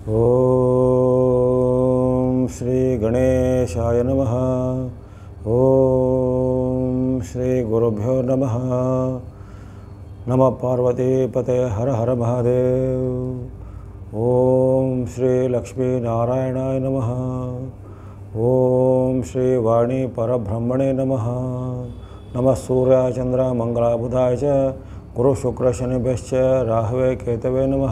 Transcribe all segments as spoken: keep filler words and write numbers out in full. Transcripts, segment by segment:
ಓಂ ಶ್ರೀ ಗಣೇಶಾಯ ನಮಃ. ಓಂ ಶ್ರೀ ಗುರುಭ್ಯೋ ನಮಃ. ನಮಃ ಪಾರ್ವತೀಪತೆ ಹರ ಹರ ಮಹಾದೇವ್. ಓಂ ಶ್ರೀ ಲಕ್ಷ್ಮೀನಾರಾಯಣಾಯ ನಮಃ. ಓಂ ಶ್ರೀ ವಾಣಿ ಪರಬ್ರಹ್ಮಣೇ ನಮಃ. ನಮಃ ಸೂರ್ಯ ಚಂದ್ರ ಮಂಗಳ ಬುಧಾಯ ಚ ಗುರು ಶುಕ್ರ ಶನಿಭ್ಯಶ್ಚ ರಾಹವೇ ಕೇತವೇ ನಮಃ.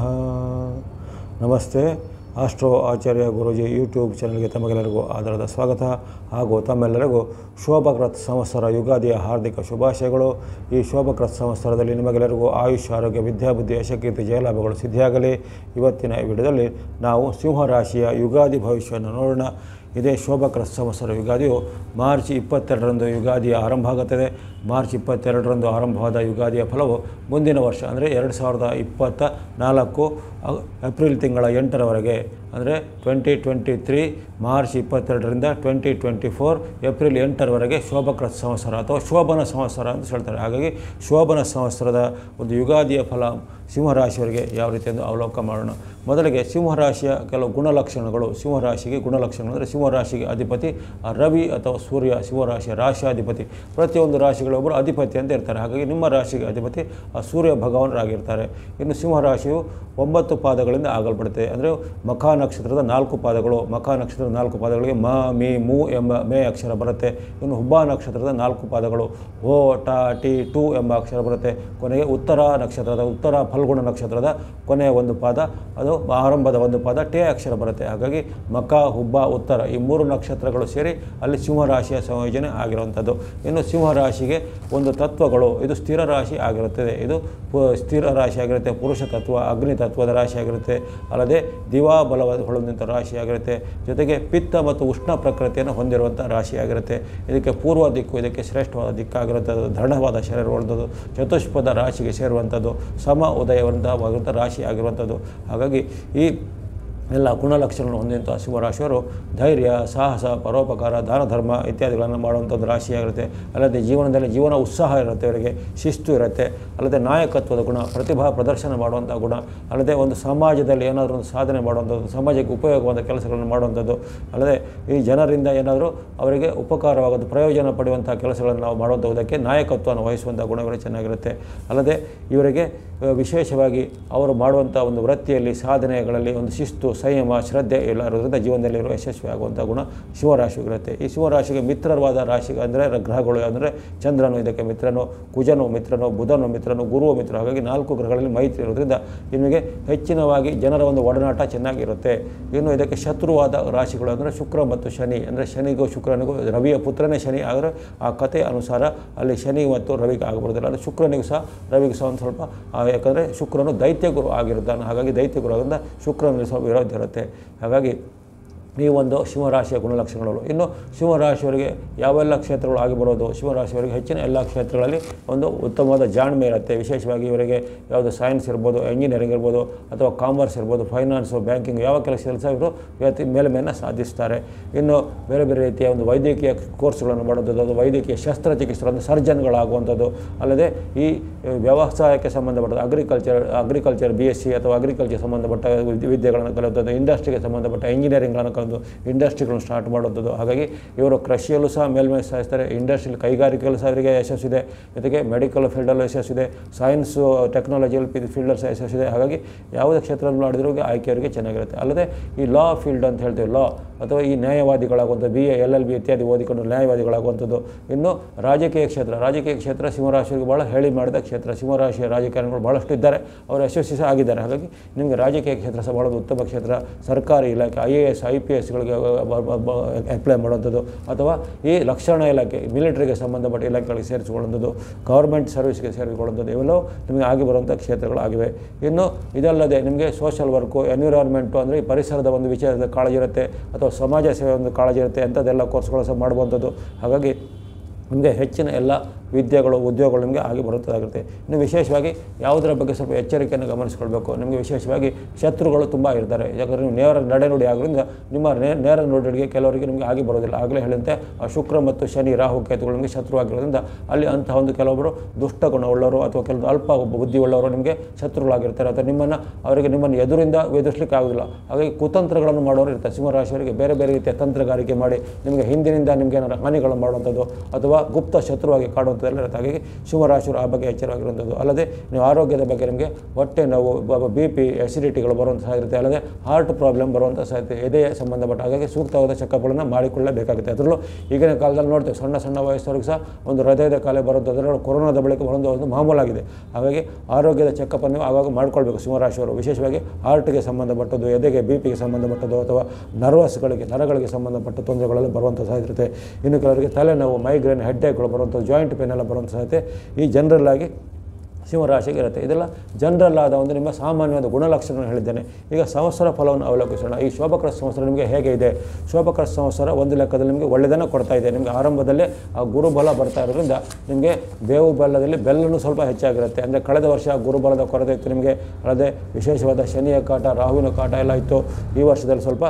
ನಮಸ್ತೆ. ಆಸ್ಟ್ರೋ ಆಚಾರ್ಯ ಗುರೂಜಿ ಯೂಟ್ಯೂಬ್ ಚಾನಲ್ಗೆ ತಮಗೆಲ್ಲರಿಗೂ ಆಧಾರದ ಸ್ವಾಗತ ಹಾಗೂ ತಮ್ಮೆಲ್ಲರಿಗೂ ಶೋಭಕೃತ್ ಸಂವತ್ಸರ ಯುಗಾದಿಯ ಹಾರ್ದಿಕ ಶುಭಾಶಯಗಳು. ಈ ಶೋಭಕೃತ್ ಸಂವತ್ಸರದಲ್ಲಿ ನಿಮಗೆಲ್ಲರಿಗೂ ಆಯುಷ್ ಆರೋಗ್ಯ ವಿದ್ಯಾಬುದ್ಧಿ ಯಶಕೀರ್ತಿ ಜಯಲಾಭಗಳು ಸಿದ್ಧಿಯಾಗಲಿ. ಇವತ್ತಿನ ವಿಡಿಯೋದಲ್ಲಿ ನಾವು ಸಿಂಹರಾಶಿಯ ಯುಗಾದಿ ಭವಿಷ್ಯವನ್ನು ನೋಡೋಣ. ಇದೇ ಶೋಭಕೃತ್ ಸಂವತ್ಸರ ಯುಗಾದಿಯು ಮಾರ್ಚ್ ಇಪ್ಪತ್ತೆರಡರಂದು ಯುಗಾದಿಯ ಆರಂಭ ಆಗುತ್ತದೆ. ಮಾರ್ಚ್ ಇಪ್ಪತ್ತೆರಡರಂದು ಆರಂಭವಾದ ಯುಗಾದಿಯ ಫಲವು ಮುಂದಿನ ವರ್ಷ ಅಂದರೆ ಎರಡು ಸಾವಿರದ ಇಪ್ಪತ್ತ ನಾಲ್ಕು ಏಪ್ರಿಲ್ ತಿಂಗಳ ಎಂಟರವರೆಗೆ ಅಂದರೆ ಟ್ವೆಂಟಿ ಟ್ವೆಂಟಿ ತ್ರೀ ಮಾರ್ಚ್ ಇಪ್ಪತ್ತೆರಡರಿಂದ ಟ್ವೆಂಟಿ ಟ್ವೆಂಟಿ ಫೋರ್ ಏಪ್ರಿಲ್ ಎಂಟರವರೆಗೆ ಶೋಭಕೃತ್ ಸಂವತ್ಸರ ಅಥವಾ ಶೋಭನ ಸಂವತ್ಸರ ಅಂತ ಹೇಳ್ತಾರೆ. ಹಾಗಾಗಿ ಶೋಭನ ಸಂವತ್ಸರದ ಒಂದು ಯುಗಾದಿಯ ಫಲ ಸಿಂಹರಾಶಿಯವರಿಗೆ ಯಾವ ರೀತಿಯಿಂದ ಅವಲೋಕನ ಮಾಡೋಣ. ಮೊದಲಿಗೆ ಸಿಂಹರಾಶಿಯ ಕೆಲವು ಗುಣಲಕ್ಷಣಗಳು. ಸಿಂಹರಾಶಿಗೆ ಗುಣಲಕ್ಷಣಗಳು ಅಂದರೆ ಸಿಂಹರಾಶಿಗೆ ಅಧಿಪತಿ ರವಿ ಅಥವಾ ಸೂರ್ಯ. ಸಿಂಹರಾಶಿಯ ರಾಶಿಯಾಧಿಪತಿ. ಪ್ರತಿಯೊಂದು ರಾಶಿಗಳೊಬ್ಬರು ಅಧಿಪತಿ ಅಂತ ಇರ್ತಾರೆ. ಹಾಗಾಗಿ ನಿಮ್ಮ ರಾಶಿಗೆ ಅಧಿಪತಿ ಆ ಸೂರ್ಯ ಭಗವಾನರಾಗಿರ್ತಾರೆ. ಇನ್ನು ಸಿಂಹರಾಶಿಯು ಒಂಬತ್ತು ಪಾದಗಳಿಂದ ಆಗಲ್ಪಡುತ್ತೆ. ಅಂದರೆ ಮಖ ನಕ್ಷತ್ರದ ನಾಲ್ಕು ಪಾದಗಳು. ಮಖ ನಕ್ಷತ್ರದ ನಾಲ್ಕು ಪಾದಗಳಿಗೆ ಮ ಮಿ ಮು ಎಂಬ ಮೇ ಅಕ್ಷರ ಬರುತ್ತೆ. ಇನ್ನು ಹುಬ್ಬ ನಕ್ಷತ್ರದ ನಾಲ್ಕು ಪಾದಗಳು ಓ ಟ ಟಿ ಟು ಎಂಬ ಅಕ್ಷರ ಬರುತ್ತೆ. ಕೊನೆಗೆ ಉತ್ತರ ನಕ್ಷತ್ರದ ಉತ್ತರ ಫಲ್ಗುಣ ನಕ್ಷತ್ರದ ಕೊನೆಯ ಒಂದು ಪಾದ ಅದು ಆರಂಭದ ಒಂದು ಪಾದ ಟೇ ಅಕ್ಷರ ಬರುತ್ತೆ. ಹಾಗಾಗಿ ಮಖ ಹುಬ್ಬ ಉತ್ತರ ಈ ಮೂರು ನಕ್ಷತ್ರಗಳು ಸೇರಿ ಅಲ್ಲಿ ಸಿಂಹರಾಶಿಯ ಸಂಯೋಜನೆ ಆಗಿರುವಂಥದ್ದು. ಇನ್ನು ಸಿಂಹರಾಶಿಗೆ ಒಂದು ತತ್ವಗಳು. ಇದು ಸ್ಥಿರ ರಾಶಿ ಆಗಿರುತ್ತದೆ. ಇದು ಸ್ಥಿರ ರಾಶಿ ಆಗಿರುತ್ತೆ. ಪುರುಷ ತತ್ವ ಅಗ್ನಿ ತತ್ವದ ರಾಶಿ ಆಗಿರುತ್ತೆ. ಅಲ್ಲದೆ ದಿವಾ ಬಲವಾದ ಹೊಳೆದಂಥ ರಾಶಿಯಾಗಿರುತ್ತೆ. ಜೊತೆಗೆ ಪಿತ್ತ ಮತ್ತು ಉಷ್ಣ ಪ್ರಕೃತಿಯನ್ನು ಹೊಂದಿರುವಂಥ ರಾಶಿಯಾಗಿರುತ್ತೆ. ಇದಕ್ಕೆ ಪೂರ್ವ ದಿಕ್ಕು ಇದಕ್ಕೆ ಶ್ರೇಷ್ಠವಾದ ದಿಕ್ಕಾಗಿರುವಂಥದ್ದು. ದೃಢವಾದ ಶರೀರವಾದಂಥದ್ದು. ಚತುಷ್ಪದ ರಾಶಿಗೆ ಸೇರುವಂಥದ್ದು. ಸಮ ಉದಯವಂತವಾದಂಥ ರಾಶಿ ಆಗಿರುವಂಥದ್ದು. ಹಾಗಾಗಿ ಈ ಎಲ್ಲ ಗುಣಲಕ್ಷಣಗಳನ್ನು ಹೊಂದಿದಂಥ ಸಿಂಹರಾಶಿಯವರು ಧೈರ್ಯ, ಸಾಹಸ, ಪರೋಪಕಾರ, ದಾನ ಧರ್ಮ ಇತ್ಯಾದಿಗಳನ್ನು ಮಾಡುವಂಥದ್ದು ರಾಶಿಯಾಗಿರುತ್ತೆ. ಅಲ್ಲದೆ ಜೀವನದಲ್ಲಿ ಜೀವನ ಉತ್ಸಾಹ ಇರುತ್ತೆ. ಅವರಿಗೆ ಶಿಸ್ತು ಇರುತ್ತೆ. ಅಲ್ಲದೆ ನಾಯಕತ್ವದ ಗುಣ, ಪ್ರತಿಭಾ ಪ್ರದರ್ಶನ ಮಾಡುವಂಥ ಗುಣ, ಅಲ್ಲದೆ ಒಂದು ಸಮಾಜದಲ್ಲಿ ಏನಾದರೂ ಒಂದು ಸಾಧನೆ ಮಾಡುವಂಥದ್ದು, ಸಮಾಜಕ್ಕೆ ಉಪಯೋಗವಾದ ಕೆಲಸಗಳನ್ನು ಮಾಡುವಂಥದ್ದು, ಅಲ್ಲದೆ ಈ ಜನರಿಂದ ಏನಾದರೂ ಅವರಿಗೆ ಉಪಕಾರವಾಗೋದು ಪ್ರಯೋಜನ ಪಡೆಯುವಂಥ ಕೆಲಸಗಳನ್ನು ನಾವು ಮಾಡುವಂಥದ್ದಕ್ಕೆ ನಾಯಕತ್ವವನ್ನು ವಹಿಸುವಂಥ ಗುಣಗಳು ಚೆನ್ನಾಗಿರುತ್ತೆ. ಅಲ್ಲದೆ ಇವರಿಗೆ ವಿಶೇಷವಾಗಿ ಅವರು ಮಾಡುವಂಥ ಒಂದು ವೃತ್ತಿಯಲ್ಲಿ ಸಾಧನೆಗಳಲ್ಲಿ ಒಂದು ಶಿಸ್ತು, ಸಂಯಮ, ಶ್ರದ್ಧೆ ಎಲ್ಲ ಇರೋದ್ರಿಂದ ಜೀವನದಲ್ಲಿ ಇರುವ ಯಶಸ್ವಿ ಆಗುವಂಥ ಗುಣ ಸಿಂಹರಾಶಿಗಿರುತ್ತೆ. ಈ ಸಿಂಹರಾಶಿಗೆ ಮಿತ್ರವಾದ ರಾಶಿ ಅಂದರೆ ಗ್ರಹಗಳು ಅಂದರೆ ಚಂದ್ರನು ಇದಕ್ಕೆ ಮಿತ್ರನು, ಕುಜನು ಮಿತ್ರನು, ಬುಧನು ಮಿತ್ರನು, ಗುರುವು ಮಿತ್ರ. ಹಾಗಾಗಿ ನಾಲ್ಕು ಗ್ರಹಗಳಲ್ಲಿ ಮೈತ್ರಿ ಇರೋದ್ರಿಂದ ನಿಮಗೆ ಹೆಚ್ಚಿನವಾಗಿ ಜನರ ಒಂದು ಒಡನಾಟ ಚೆನ್ನಾಗಿರುತ್ತೆ. ಇನ್ನು ಇದಕ್ಕೆ ಶತ್ರುವಾದ ರಾಶಿಗಳು ಅಂದರೆ ಶುಕ್ರ ಮತ್ತು ಶನಿ. ಅಂದರೆ ಶನಿಗೂ ಶುಕ್ರನಿಗೂ ರವಿಯ ಪುತ್ರನೇ ಶನಿ. ಆದರೆ ಆ ಕಥೆಯ ಅನುಸಾರ ಅಲ್ಲಿ ಶನಿ ಮತ್ತು ರವಿಗೆ ಆಗಬಾರ್ದಿಲ್ಲ. ಅಂದರೆ ಶುಕ್ರನಿಗೂ ಸಹ ರವಿಗೂ ಸಹ ಒಂದು ಸ್ವಲ್ಪ, ಯಾಕಂದರೆ ಶುಕ್ರನು ದೈತ್ಯಗುರು ಆಗಿರುತ್ತಾನೆ. ಹಾಗಾಗಿ ದೈತ್ಯಗುರು ಆದ್ದರಿಂದ ಶುಕ್ರನಲ್ಲಿ ಸ್ವಲ್ಪ ವಿರೋಧ ಇರುತ್ತೆ. ಹಾಗಾಗಿ ಈ ಒಂದು ಸಿಂಹರಾಶಿಯ ಗುಣಲಕ್ಷಣಗಳು. ಇನ್ನು ಸಿಂಹರಾಶಿಯವರಿಗೆ ಯಾವೆಲ್ಲ ಕ್ಷೇತ್ರಗಳು ಆಗಿ ಬರೋದು. ಸಿಂಹರಾಶಿಯವರಿಗೆ ಹೆಚ್ಚಿನ ಎಲ್ಲ ಕ್ಷೇತ್ರಗಳಲ್ಲಿ ಒಂದು ಉತ್ತಮವಾದ ಜಾಣ್ಮೆ ಇರುತ್ತೆ. ವಿಶೇಷವಾಗಿ ಇವರಿಗೆ ಯಾವುದು ಸೈನ್ಸ್ ಇರ್ಬೋದು, ಎಂಜಿನಿಯರಿಂಗ್ ಇರ್ಬೋದು, ಅಥವಾ ಕಾಮರ್ಸ್ ಇರ್ಬೋದು, ಫೈನಾನ್ಸು, ಬ್ಯಾಂಕಿಂಗ್ ಯಾವ ಕೆಲಸದಲ್ಲಿ ಸಹ ಇವರು ಇವತ್ತು ಮೇಲ್ಮೆಯನ್ನು ಸಾಧಿಸ್ತಾರೆ. ಇನ್ನು ಬೇರೆ ಬೇರೆ ರೀತಿಯ ಒಂದು ವೈದ್ಯಕೀಯ ಕೋರ್ಸ್ಗಳನ್ನು ಮಾಡೋದು, ಅದು ವೈದ್ಯಕೀಯ ಶಸ್ತ್ರಚಿಕಿತ್ಸೆ ಅಂದರೆ ಸರ್ಜನ್ಗಳಾಗುವಂಥದ್ದು. ಅಲ್ಲದೆ ಈ ವ್ಯವಸಾಯಕ್ಕೆ ಸಂಬಂಧಪಟ್ಟ agriculture agriculture B S C ಅಥವಾ ಅಗ್ರಿಕಲ್ಚರ್ ಸಂಬಂಧಪಟ್ಟ ವಿದ್ಯೆಗಳನ್ನು ಕಲಿಯುವಂಥದ್ದು, ಇಂಡಸ್ಟ್ರಿಗೆ ಸಂಬಂಧಪಟ್ಟ ಇಂಜಿನಿಯರಿಂಗ್ಗಳನ್ನು ಕಲಿತು ಇಂಡಸ್ಟ್ರಿಗಳನ್ನು ಸ್ಟಾರ್ಟ್ ಮಾಡುವಂಥದ್ದು. ಹಾಗಾಗಿ ಇವರು ಕೃಷಿಯಲ್ಲೂ ಸಹ ಮೇಲ್ಮೈ ಸಾಧಿಸ್ತಾರೆ. ಇಂಡಸ್ಟ್ರಿಯಲ್ ಕೈಗಾರಿಕೆಯಲ್ಲೂ ಸಹ ಅವರಿಗೆ ಯಶಸ್ಸಿದೆ. ಜೊತೆಗೆ ಮೆಡಿಕಲ್ ಫೀಲ್ಡಲ್ಲೂ ಯಶಸ್ಸಿದೆ. ಸೈನ್ಸು ಟೆಕ್ನಾಲಜಿಯಲ್ ಫೀಲ್ಡಲ್ಲಿ ಸಹ ಯಶಸ್ಸಿದೆ. ಹಾಗಾಗಿ ಯಾವುದೇ ಕ್ಷೇತ್ರದಲ್ಲಿ ಮಾಡಿದ್ರೂ ಆಯ್ಕೆಯವರಿಗೆ ಚೆನ್ನಾಗಿರುತ್ತೆ. ಅಲ್ಲದೆ ಈ ಲಾ ಫೀಲ್ಡ್ ಅಂತ ಹೇಳ್ತೀವಿ, ಲಾ ಅಥವಾ ಈ ನ್ಯಾಯವಾದಿಗಳಾಗುವಂಥ B A L L B ಇತ್ಯಾದಿ ಓದಿಕೊಂಡು ನ್ಯಾಯವಾದಿಗಳಾಗುವಂಥದ್ದು. ಇನ್ನು ರಾಜಕೀಯ ಕ್ಷೇತ್ರ ರಾಜಕೀಯ ಕ್ಷೇತ್ರ ಸಿಂಹರಾಶಿಗೆ ಭಾಳ ಹೇಳಿ ಮಾಡಿದ ಕ್ಷೇತ್ರ. ಸಿಂಹರಾಶಿಯ ರಾಜಕಾರಣಿಗಳು ಭಾಳಷ್ಟು ಇದ್ದಾರೆ, ಅವರು ಯಶಸ್ವಿ ಸಹ ಆಗಿದ್ದಾರೆ. ಹಾಗಾಗಿ ನಿಮಗೆ ರಾಜಕೀಯ ಕ್ಷೇತ್ರ ಸಹ ಭಾಳ ಉತ್ತಮ ಕ್ಷೇತ್ರ. ಸರ್ಕಾರಿ ಇಲಾಖೆ I A S I P ಎಸ್ಗಳಿಗೆ ಅಪ್ಲೈ ಮಾಡುವಂಥದ್ದು, ಅಥವಾ ಈ ರಕ್ಷಣಾ ಇಲಾಖೆ ಮಿಲಿಟರಿಗೆ ಸಂಬಂಧಪಟ್ಟ ಇಲಾಖೆಗಳಿಗೆ ಸೇರಿಸಿಕೊಳ್ಳುವಂಥದ್ದು, ಗೌರ್ಮೆಂಟ್ ಸರ್ವಿಸ್ಗೆ ಸೇರಿಸಿಕೊಳ್ಳುವಂಥದ್ದು ಇವೆಲ್ಲವೂ ನಿಮಗೆ ಆಗಿ ಬರುವಂಥ ಕ್ಷೇತ್ರಗಳಾಗಿವೆ. ಇನ್ನು ಇದಲ್ಲದೆ ನಿಮಗೆ ಸೋಷಲ್ ವರ್ಕು, ಎನ್ವಿರಾನ್ಮೆಂಟು ಅಂದರೆ ಈ ಪರಿಸರದ ಒಂದು ವಿಚಾರದ ಕಾಳಜಿ ಇರುತ್ತೆ, ಅಥವಾ ಸಮಾಜ ಸೇವೆ ಒಂದು ಕಾಳಜಿ ಇರುತ್ತೆ. ಅಂಥದ್ದೆಲ್ಲ ಕೋರ್ಸ್ಗಳು ಸಹ ಮಾಡುವಂಥದ್ದು. ಹಾಗಾಗಿ ನಿಮಗೆ ಹೆಚ್ಚಿನ ಎಲ್ಲ ವಿದ್ಯೆಗಳು ಉದ್ಯೋಗಗಳು ನಿಮಗೆ ಆಗಿ ಬರುತ್ತದಾಗಿರುತ್ತೆ. ಇನ್ನು ವಿಶೇಷವಾಗಿ ಯಾವುದರ ಬಗ್ಗೆ ಸ್ವಲ್ಪ ಎಚ್ಚರಿಕೆಯನ್ನು ಗಮನಿಸ್ಕೊಳ್ಬೇಕು. ನಿಮಗೆ ವಿಶೇಷವಾಗಿ ಶತ್ರುಗಳು ತುಂಬ ಇರ್ತಾರೆ. ಯಾಕಂದರೆ ನೀವು ನೇರ ನಡೆನುಡಿ ಆಗೋದ್ರಿಂದ ನಿಮ್ಮ ನೇ ನೇರ ನುಡಿಗೆ ಕೆಲವರಿಗೆ ನಿಮಗೆ ಆಗಿ ಬರೋದಿಲ್ಲ. ಆಗಲೇ ಹೇಳಿದಂತೆ ಆ ಶುಕ್ರ ಮತ್ತು ಶನಿ ರಾಹು ಕೇತುಗಳು ನಿಮಗೆ ಶತ್ರುವಾಗಿರೋದ್ರಿಂದ ಅಲ್ಲಿ ಅಂತಹ ಒಂದು ಕೆಲವೊಬ್ಬರು ದುಷ್ಟ ಗುಣವುಳ್ಳವರು ಅಥವಾ ಕೆಲವು ಅಲ್ಪ ಬುದ್ಧಿಯುಳ್ಳವರು ನಿಮಗೆ ಶತ್ರುಗಳಾಗಿರ್ತಾರೆ ಅಥವಾ ನಿಮ್ಮನ್ನು ಅವರಿಗೆ ನಿಮ್ಮನ್ನು ಎದುರಿಂದ ಎದುರಿಸಲಿಕ್ಕೆ ಆಗೋದಿಲ್ಲ. ಹಾಗಾಗಿ ಕುತಂತ್ರಗಳನ್ನು ಮಾಡೋರು ಇರ್ತಾರೆ. ಸಿಂಹರಾಶಿಯವರಿಗೆ ಬೇರೆ ಬೇರೆ ರೀತಿಯ ತಂತ್ರಗಾರಿಕೆ ಮಾಡಿ ನಿಮಗೆ ಹಿಂದಿನಿಂದ ನಿಮಗೆ ಏನಾರು ಹಾನಿಗಳನ್ನು ಮಾಡುವಂಥದ್ದು ಅಥವಾ ಗುಪ್ತ ಶತ್ರುವಾಗಿ ಕಾಡುವಂಥದ್ದೆಲ್ಲ ಇರುತ್ತೆ. ಹಾಗಾಗಿ ಸಿಂಹರಾಶಿಯವರು ಆ ಬಗ್ಗೆ ಎಚ್ಚರವಾಗಿರುವಂಥದ್ದು. ಅಲ್ಲದೆ ನೀವು ಆರೋಗ್ಯದ ಬಗ್ಗೆ ನಿಮಗೆ ಹೊಟ್ಟೆ ನೋವು, ಬಿ ಪಿ ಎಸಿಡಿಟಿಗಳು ಬರುವಂಥ ಸಾಧ್ಯತೆ, ಅಲ್ಲದೆ ಹಾರ್ಟ್ ಪ್ರಾಬ್ಲಮ್ ಬರುವಂಥ ಸಾಧ್ಯತೆ, ಎದೆಯ ಸಂಬಂಧಪಟ್ಟ ಹಾಗಾಗಿ ಸೂಕ್ತವಾದ ಚೆಕಪ್ಗಳನ್ನು ಮಾಡಿಕೊಳ್ಳಬೇಕಾಗುತ್ತೆ. ಅದರಲ್ಲೂ ಈಗಿನ ಕಾಲದಲ್ಲಿ ನೋಡ್ತೇವೆ ಸಣ್ಣ ಸಣ್ಣ ವಯಸ್ಸವರೆಗೂ ಸಹ ಒಂದು ಹೃದಯದ ಕಾಯಿಲೆ ಬರುವಂಥ ಅದರಲ್ಲೂ ಕೊರೋನಾದ ಬಳಿಕ ಬರೋದು ಒಂದು ಮಾಮೂಲಾಗಿದೆ. ಹಾಗಾಗಿ ಆರೋಗ್ಯದ ಚೆಕಪ್ಪನ್ನು ಆವಾಗ ಮಾಡಿಕೊಳ್ಬೇಕು ಸಿಂಹರಾಶಿಯವರು. ವಿಶೇಷವಾಗಿ ಹಾರ್ಟ್ಗೆ ಸಂಬಂಧಪಟ್ಟದ್ದು, ಎದೆಗೆ ಬಿ ಪಿಗೆ ಸಂಬಂಧಪಟ್ಟದ್ದು ಅಥವಾ ನರ್ವಸ್ಗಳಿಗೆ ನರಗಳಿಗೆ ಸಂಬಂಧಪಟ್ಟ ತೊಂದರೆಗಳೆಲ್ಲ ಬರುವಂಥ ಸಾಧ್ಯತೆ. ಇನ್ನು ಕೆಲವರಿಗೆ ತಲೆನೋವು, ಮೈಗ್ರೇನ್, ಹೆಡ್ಡೇಕ್ಗಳು ಬರುವಂಥ, ಜಾಯಿಂಟ್ ಪೇನ್ ಎಲ್ಲ ಬರುವಂಥ ಸಾಧ್ಯತೆ ಈ ಜನರಲ್ ಆಗಿ ಸಿಂಹರಾಶಿಗೆ ಇರುತ್ತೆ. ಇದೆಲ್ಲ ಜನರಲ್ ಆದ ಒಂದು ನಿಮ್ಮ ಸಾಮಾನ್ಯವಾದ ಗುಣಲಕ್ಷಣವನ್ನು ಹೇಳಿದ್ದೇನೆ. ಈಗ ಸಂವತ್ಸರ ಫಲವನ್ನು ಅವಲೋಕಿಸೋಣ. ಈ ಶೋಭಕೃತ ಸಂವತ್ಸರ ನಿಮಗೆ ಹೇಗೆ ಇದೆ? ಶೋಭಕೃತ ಸಂವತ್ಸರ ಒಂದು ಲೆಕ್ಕದಲ್ಲಿ ನಿಮಗೆ ಒಳ್ಳೆಯದನ್ನು ಕೊಡ್ತಾ ಇದೆ. ನಿಮಗೆ ಆರಂಭದಲ್ಲೇ ಆ ಗುರುಬಲ ಬರ್ತಾ ಇರೋದ್ರಿಂದ ನಿಮಗೆ ಬೇವು ಬೆಲ್ಲದಲ್ಲಿ ಬೆಲ್ಲನೂ ಸ್ವಲ್ಪ ಹೆಚ್ಚಾಗಿರುತ್ತೆ. ಅಂದರೆ ಕಳೆದ ವರ್ಷ ಗುರುಬಲದ ಕೊರತೆ ಇತ್ತು ನಿಮಗೆ, ಅಲ್ಲದೆ ವಿಶೇಷವಾದ ಶನಿಯ ಕಾಟ, ರಾಹುವಿನ ಕಾಟ ಎಲ್ಲ ಇತ್ತು. ಈ ವರ್ಷದಲ್ಲಿ ಸ್ವಲ್ಪ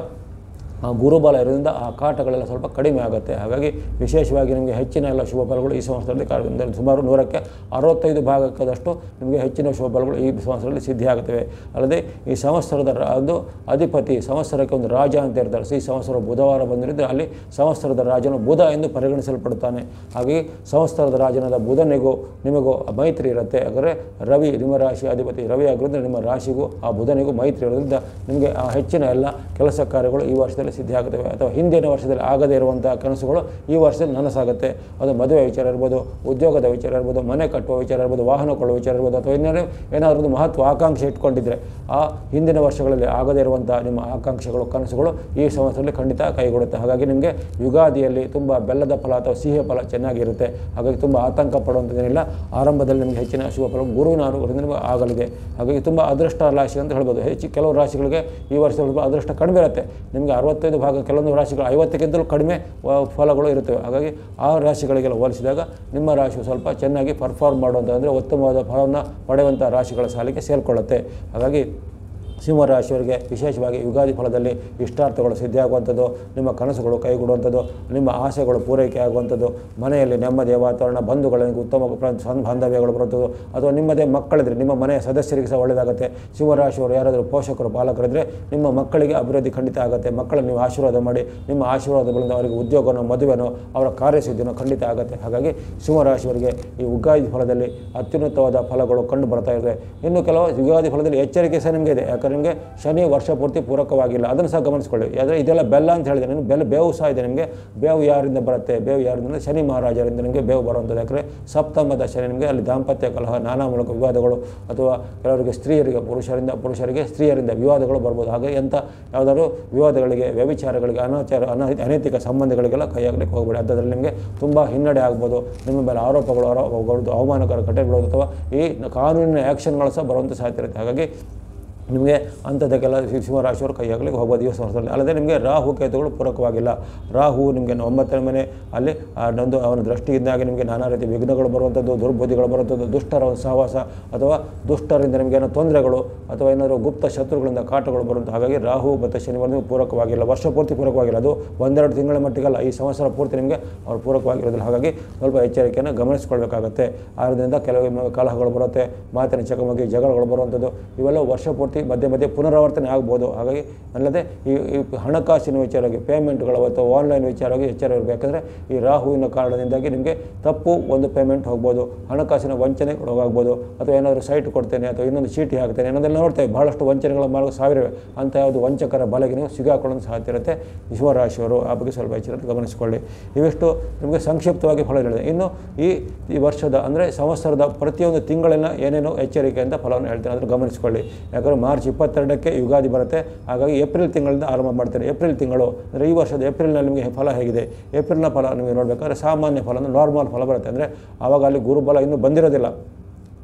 ಗುರುಬಲ ಇರೋದ್ರಿಂದ ಆ ಕಾಟಗಳೆಲ್ಲ ಸ್ವಲ್ಪ ಕಡಿಮೆ ಆಗುತ್ತೆ. ಹಾಗಾಗಿ ವಿಶೇಷವಾಗಿ ನಿಮಗೆ ಹೆಚ್ಚಿನ ಎಲ್ಲ ಶುಭ ಫಲಗಳು ಈ ಸಂವತ್ಸರದಲ್ಲಿ ಕಾರ್ಯದಿಂದ ಸುಮಾರು ನೂರಕ್ಕೆ ಅರವತ್ತೈದು ಭಾಗಕ್ಕದಷ್ಟು ನಿಮಗೆ ಹೆಚ್ಚಿನ ಶುಭ ಫಲಗಳು ಈ ಸಂವತ್ಸರದಲ್ಲಿ ಸಿದ್ಧಿಯಾಗುತ್ತವೆ. ಅಲ್ಲದೆ ಈ ಸಂವತ್ಸರದ ಒಂದು ಅಧಿಪತಿ ಸಂವತ್ಸರಕ್ಕೆ ಒಂದು ರಾಜ ಅಂತ ಇರ್ತಾರೆ. ಈ ಸಂವತ್ಸರ ಬುಧವಾರ ಬಂದಿರಿದ್ರೆ ಅಲ್ಲಿ ಸಂವತ್ಸರದ ರಾಜನು ಬುಧ ಎಂದು ಪರಿಗಣಿಸಲ್ಪಡುತ್ತಾನೆ. ಹಾಗಾಗಿ ಸಂವತ್ಸರದ ರಾಜನಾದ ಬುಧನಿಗೂ ನಿಮಗೂ ಮೈತ್ರಿ ಇರುತ್ತೆ. ಯಾಕಂದರೆ ರವಿ ನಿಮ್ಮ ರಾಶಿ ಅಧಿಪತಿ ರವಿ ಆಗಿರೋದ್ರಿಂದ ನಿಮ್ಮ ರಾಶಿಗೂ ಆ ಬುಧನಿಗೂ ಮೈತ್ರಿ ಇರೋದ್ರಿಂದ ನಿಮಗೆ ಆ ಹೆಚ್ಚಿನ ಎಲ್ಲ ಕೆಲಸ ಕಾರ್ಯಗಳು ಈ ವರ್ಷದಲ್ಲಿ ಸಿದ್ಧಿ ಆಗುತ್ತವೆ. ಅಥವಾ ಹಿಂದಿನ ವರ್ಷದಲ್ಲಿ ಆಗದೇ ಇರುವಂಥ ಕನಸುಗಳು ಈ ವರ್ಷದಲ್ಲಿ ನನಸಾಗುತ್ತೆ. ಅದು ಮದುವೆ ವಿಚಾರ ಇರ್ಬೋದು, ಉದ್ಯೋಗದ ವಿಚಾರ ಇರ್ಬೋದು, ಮನೆ ಕಟ್ಟುವ ವಿಚಾರ ಇರ್ಬೋದು, ವಾಹನ ಕೊಳ್ಳುವ ವಿಚಾರ ಇರ್ಬೋದು, ಅಥವಾ ಇನ್ನೇನು ಏನಾದರೂ ಒಂದು ಮಹತ್ವ ಆಕಾಂಕ್ಷೆ ಇಟ್ಕೊಂಡಿದ್ದರೆ ಆ ಹಿಂದಿನ ವರ್ಷಗಳಲ್ಲಿ ಆಗದೇ ಇರುವಂಥ ನಿಮ್ಮ ಆಕಾಂಕ್ಷೆಗಳು ಕನಸುಗಳು ಈ ಸಂವತ್ಸರದಲ್ಲಿ ಖಂಡಿತ ಕೈಗೂಡುತ್ತೆ. ಹಾಗಾಗಿ ನಿಮಗೆ ಯುಗಾದಿಯಲ್ಲಿ ತುಂಬ ಬೆಲ್ಲದ ಫಲ ಅಥವಾ ಸಿಹಿ ಫಲ ಚೆನ್ನಾಗಿರುತ್ತೆ. ಹಾಗಾಗಿ ತುಂಬ ಆತಂಕ ಪಡುವಂಥದ್ದೇನಿಲ್ಲ. ಆರಂಭದಲ್ಲಿ ನಿಮಗೆ ಹೆಚ್ಚಿನ ಶುಭ ಫಲ ಗುರುವಿನ ಅನುಗ್ರಹದಿಂದ ನಿಮಗೆ ಆಗಲಿದೆ. ಹಾಗಾಗಿ ತುಂಬ ಅದೃಷ್ಟ ರಾಶಿ ಅಂತ ಹೇಳ್ಬೋದು. ಹೆಚ್ಚು ಕೆಲವು ರಾಶಿಗಳಿಗೆ ಈ ವರ್ಷ ಸ್ವಲ್ಪ ಅದೃಷ್ಟ ಕಡಿಮೆ ಇರುತ್ತೆ. ನಿಮಗೆ ಅರವತ್ತೈದು ಭಾಗ ಕೆಲವೊಂದು ರಾಶಿಗಳು ಐವತ್ತಕ್ಕಿಂತಲೂ ಕಡಿಮೆ ಫಲಗಳು ಇರುತ್ತವೆ. ಹಾಗಾಗಿ ಆ ರಾಶಿಗಳಿಗೆಲ್ಲ ಹೋಲಿಸಿದಾಗ ನಿಮ್ಮ ರಾಶಿಯು ಸ್ವಲ್ಪ ಚೆನ್ನಾಗಿ ಪರ್ಫಾರ್ಮ್ ಮಾಡುವಂಥ ಅಂದರೆ ಉತ್ತಮವಾದ ಫಲವನ್ನು ಪಡೆಯುವಂಥ ರಾಶಿಗಳ ಸಾಲಿಗೆ ಸೇರಿಕೊಳ್ಳುತ್ತೆ. ಹಾಗಾಗಿ ಸಿಂಹರಾಶಿಯವರಿಗೆ ವಿಶೇಷವಾಗಿ ಯುಗಾದಿ ಫಲದಲ್ಲಿ ಇಷ್ಟಾರ್ಥಗಳು ಸಿದ್ಧಿಯಾಗುವಂಥದ್ದು, ನಿಮ್ಮ ಕನಸುಗಳು ಕೈಗೂಡುವಂಥದ್ದು, ನಿಮ್ಮ ಆಸೆಗಳು ಪೂರೈಕೆ ಆಗುವಂಥದ್ದು, ಮನೆಯಲ್ಲಿ ನೆಮ್ಮದಿಯ ವಾತಾವರಣ, ಬಂಧುಗಳಿಗೆ ಉತ್ತಮ ಬಾಂಧವ್ಯಗಳು ಬರುವಂಥದ್ದು, ಅಥವಾ ನಿಮ್ಮದೇ ಮಕ್ಕಳಿದ್ರೆ ನಿಮ್ಮ ಮನೆಯ ಸದಸ್ಯರಿಗೆ ಸಹ ಒಳ್ಳೆಯದಾಗುತ್ತೆ. ಸಿಂಹರಾಶಿಯವರು ಯಾರಾದರೂ ಪೋಷಕರು ಪಾಲಕರಿದ್ದರೆ ನಿಮ್ಮ ಮಕ್ಕಳಿಗೆ ಅಭಿವೃದ್ಧಿ ಖಂಡಿತ ಆಗುತ್ತೆ. ಮಕ್ಕಳನ್ನು ನೀವು ಆಶೀರ್ವಾದ ಮಾಡಿ ನಿಮ್ಮ ಆಶೀರ್ವಾದಗಳಿಂದ ಅವರಿಗೆ ಉದ್ಯೋಗನೋ ಮದುವೆನೋ ಅವರ ಕಾರ್ಯಸಿದ್ಧಿನೋ ಖಂಡಿತ ಆಗುತ್ತೆ. ಹಾಗಾಗಿ ಸಿಂಹರಾಶಿಯವರಿಗೆ ಈ ಯುಗಾದಿ ಫಲದಲ್ಲಿ ಅತ್ಯುನ್ನತವಾದ ಫಲಗಳು ಕಂಡು ಬರ್ತಾ ಇದೆ. ಇನ್ನು ಕೆಲವು ಯುಗಾದಿ ಫಲದಲ್ಲಿ ಎಚ್ಚರಿಕೆ ಸಹ ನಿಮಗೆ ಇದೆ. ಯಾಕಂದರೆ ನಿಮಗೆ ಶನಿ ವರ್ಷ ಪೂರ್ತಿ ಪೂರಕವಾಗಿಲ್ಲ, ಅದನ್ನು ಸಹ ಗಮನಿಸ್ಕೊಳ್ಳಿ. ಯಾಕಂದರೆ ಇದೆಲ್ಲ ಬೆಲ್ಲ ಅಂತ ಹೇಳಿದೆ, ನಿಮಗೆ ಬೆಲ್ಲ ಬೇವು ಸಹ ಇದೆ. ನಿಮಗೆ ಬೇವು ಯಾರಿಂದ ಬರುತ್ತೆ? ಬೇವು ಯಾರಿಂದ? ಶನಿ ಮಹಾರಾಜರಿಂದ ನಿಮಗೆ ಬೇವು ಬರುವಂಥದ್ದು. ಯಾಕಂದರೆ ಸಪ್ತಮದ ಶನಿ ನಿಮಗೆ ಅಲ್ಲಿ ದಾಂಪತ್ಯ ಕಲಹ, ನಾನಾ ಮೂಲಕ ವಿವಾದಗಳು, ಅಥವಾ ಕೆಲವರಿಗೆ ಸ್ತ್ರೀಯರಿಗೆ ಪುರುಷರಿಂದ ಪುರುಷರಿಗೆ ಸ್ತ್ರೀಯರಿಂದ ವಿವಾದಗಳು ಬರ್ಬೋದು. ಹಾಗೆ ಎಂಥ ಯಾವುದಾದ್ರು ವಿವಾದಗಳಿಗೆ, ವ್ಯಭಿಚಾರಗಳಿಗೆ, ಅನಾಚಾರ ಅನ ಅನೈತಿಕ ಸಂಬಂಧಗಳಿಗೆಲ್ಲ ಕೈಯಾಗಲಿಕ್ಕೆ ಹೋಗಬೇಡಿ. ಅದರಲ್ಲಿ ನಿಮಗೆ ತುಂಬ ಹಿನ್ನಡೆ ಆಗ್ಬೋದು. ನಿಮ್ಮ ಮೇಲೆ ಆರೋಪಗಳು ಆರೋಪಗಳು ಅವಮಾನಕರ ಘಟನೆಗಳು ಅಥವಾ ಈ ಕಾನೂನಿನ ಆ್ಯಕ್ಷನ್ಗಳು ಸಹ ಬರುವಂಥ ಸಾಧ್ಯತೆ ಇರುತ್ತೆ. ಹಾಗಾಗಿ ನಿಮಗೆ ಅಂಥದ್ದಕ್ಕೆಲ್ಲ ಸಿಂಹರಾಶಿಯವರು ಕೈಯಾಗಲಿಕ್ಕೆ ಹೋಗ್ಬೋದು ಈ ವರ್ಷದಲ್ಲಿ. ಅಲ್ಲದೆ ನಿಮಗೆ ರಾಹು ಕೇತುಗಳು ಪೂರಕವಾಗಿಲ್ಲ. ರಾಹು ನಿಮಗೆ ಒಂಬತ್ತನೇ ಮನೆ ಅಲ್ಲಿ ಒಂದು ಅವನ ದೃಷ್ಟಿಯಿಂದಾಗಿ ನಿಮಗೆ ನಾನಾ ರೀತಿ ವಿಘ್ನಗಳು ಬರುವಂಥದ್ದು, ದುರ್ಬುದ್ಧಿಗಳು ಬರುವಂಥದ್ದು, ದುಷ್ಟರ ಸಹವಾಸ ಅಥವಾ ದುಷ್ಟರಿಂದ ನಿಮಗೇನೋ ತೊಂದರೆಗಳು ಅಥವಾ ಏನಾದರೂ ಗುಪ್ತ ಶತ್ರುಗಳಿಂದ ಕಾಟಗಳು ಬರುವಂಥ. ಹಾಗಾಗಿ ರಾಹು ಮತ್ತು ಶನಿವಾರ ನಿಮಗೆ ಪೂರಕವಾಗಿಲ್ಲ, ವರ್ಷ ಪೂರ್ತಿ ಪೂರಕವಾಗಿಲ್ಲ. ಅದು ಒಂದೆರಡು ತಿಂಗಳ ಮಟ್ಟಿಗಲ್ಲ, ಈ ಸಂವತ್ಸರ ಪೂರ್ತಿ ನಿಮಗೆ ಅವ್ರು ಪೂರಕವಾಗಿರೋದಿಲ್ಲ. ಹಾಗಾಗಿ ಸ್ವಲ್ಪ ಎಚ್ಚರಿಕೆಯನ್ನು ಗಮನಿಸ್ಕೊಳ್ಬೇಕಾಗತ್ತೆ. ಆದ್ದರಿಂದ ಕೆಲವು ಕಲಹಗಳು ಬರುತ್ತೆ, ಮಾತಿನ ಚಕಮಕಿ ಜಗಳಗಳು ಬರುವಂಥದ್ದು, ಇವೆಲ್ಲ ವರ್ಷ ಪೂರ್ತಿ ಮಧ್ಯೆ ಮಧ್ಯೆ ಪುನರಾವರ್ತನೆ ಆಗ್ಬೋದು. ಹಾಗಾಗಿ ಅಲ್ಲದೆ ಈ ಈ ಹಣಕಾಸಿನ ವಿಚಾರವಾಗಿ, ಪೇಮೆಂಟ್ಗಳು ಅಥವಾ ಆನ್ಲೈನ್ ವಿಚಾರವಾಗಿ ಎಚ್ಚರ ಇರಬೇಕಂದ್ರೆ ಈ ರಾಹುವಿನ ಕಾರಣದಿಂದಾಗಿ ನಿಮಗೆ ತಪ್ಪು ಒಂದು ಪೇಮೆಂಟ್ ಹೋಗ್ಬೋದು, ಹಣಕಾಸಿನ ವಂಚನೆಗಳು ಆಗ್ಬೋದು, ಅಥವಾ ಏನಾದರೂ ಸೈಟ್ ಕೊಡ್ತೇನೆ ಅಥವಾ ಇನ್ನೊಂದು ಚೀಟಿ ಹಾಕ್ತೇನೆ ಅನ್ನೋದೆಲ್ಲ ನೋಡ್ತೇವೆ. ಭಾಳಷ್ಟು ವಂಚನೆಗಳ ಮಾರ್ಗ ಸಾವಿರವೆ. ಅಂಥ ಯಾವುದು ವಂಚಕರ ಬಲೆಗೆ ನೀವು ಸಿಗಾಕೊಳ್ಳೋ ಸಾಧ್ಯತೆ ಇರುತ್ತೆ. ಸಿಂಹರಾಶಿಯವರು ಆ ಬಗ್ಗೆ ಸ್ವಲ್ಪ ಎಚ್ಚರ ಗಮನಿಸಿಕೊಳ್ಳಿ. ಇವಿಷ್ಟು ನಿಮಗೆ ಸಂಕ್ಷಿಪ್ತವಾಗಿ ಫಲ ಹೇಳಿದೆ. ಇನ್ನು ಈ ಈ ವರ್ಷದ ಅಂದರೆ ಸಂವತ್ಸರದ ಪ್ರತಿಯೊಂದು ತಿಂಗಳಿನ ಏನೇನೋ ಎಚ್ಚರಿಕೆಯಿಂದ ಫಲವನ್ನು ಹೇಳ್ತೇನೆ, ಅದನ್ನು ಗಮನಿಸಿಕೊಳ್ಳಿ. ಯಾಕಂದರೆ ಮಾರ್ಚ್ ಇಪ್ಪತ್ತೆರಡಕ್ಕೆ ಯುಗಾದಿ ಬರುತ್ತೆ. ಹಾಗಾಗಿ ಏಪ್ರಿಲ್ ತಿಂಗಳಿಂದ ಆರಂಭ ಮಾಡ್ತಾರೆ. ಏಪ್ರಿಲ್ ತಿಂಗಳು ಅಂದರೆ ಈ ವರ್ಷದ ಏಪ್ರಿಲ್ನಲ್ಲಿ ನಿಮಗೆ ಫಲ ಹೇಗಿದೆ? ಏಪ್ರಿಲ್ನ ಫಲ ನಿಮಗೆ ನೋಡಬೇಕಾದ್ರೆ ಸಾಮಾನ್ಯ ಫಲ ಅಂದರೆ ನಾರ್ಮಲ್ ಫಲ ಬರುತ್ತೆ. ಅಂದರೆ ಆವಾಗ ಅಲ್ಲಿ ಗುರುಬಲ ಇನ್ನೂ ಬಂದಿರೋದಿಲ್ಲ.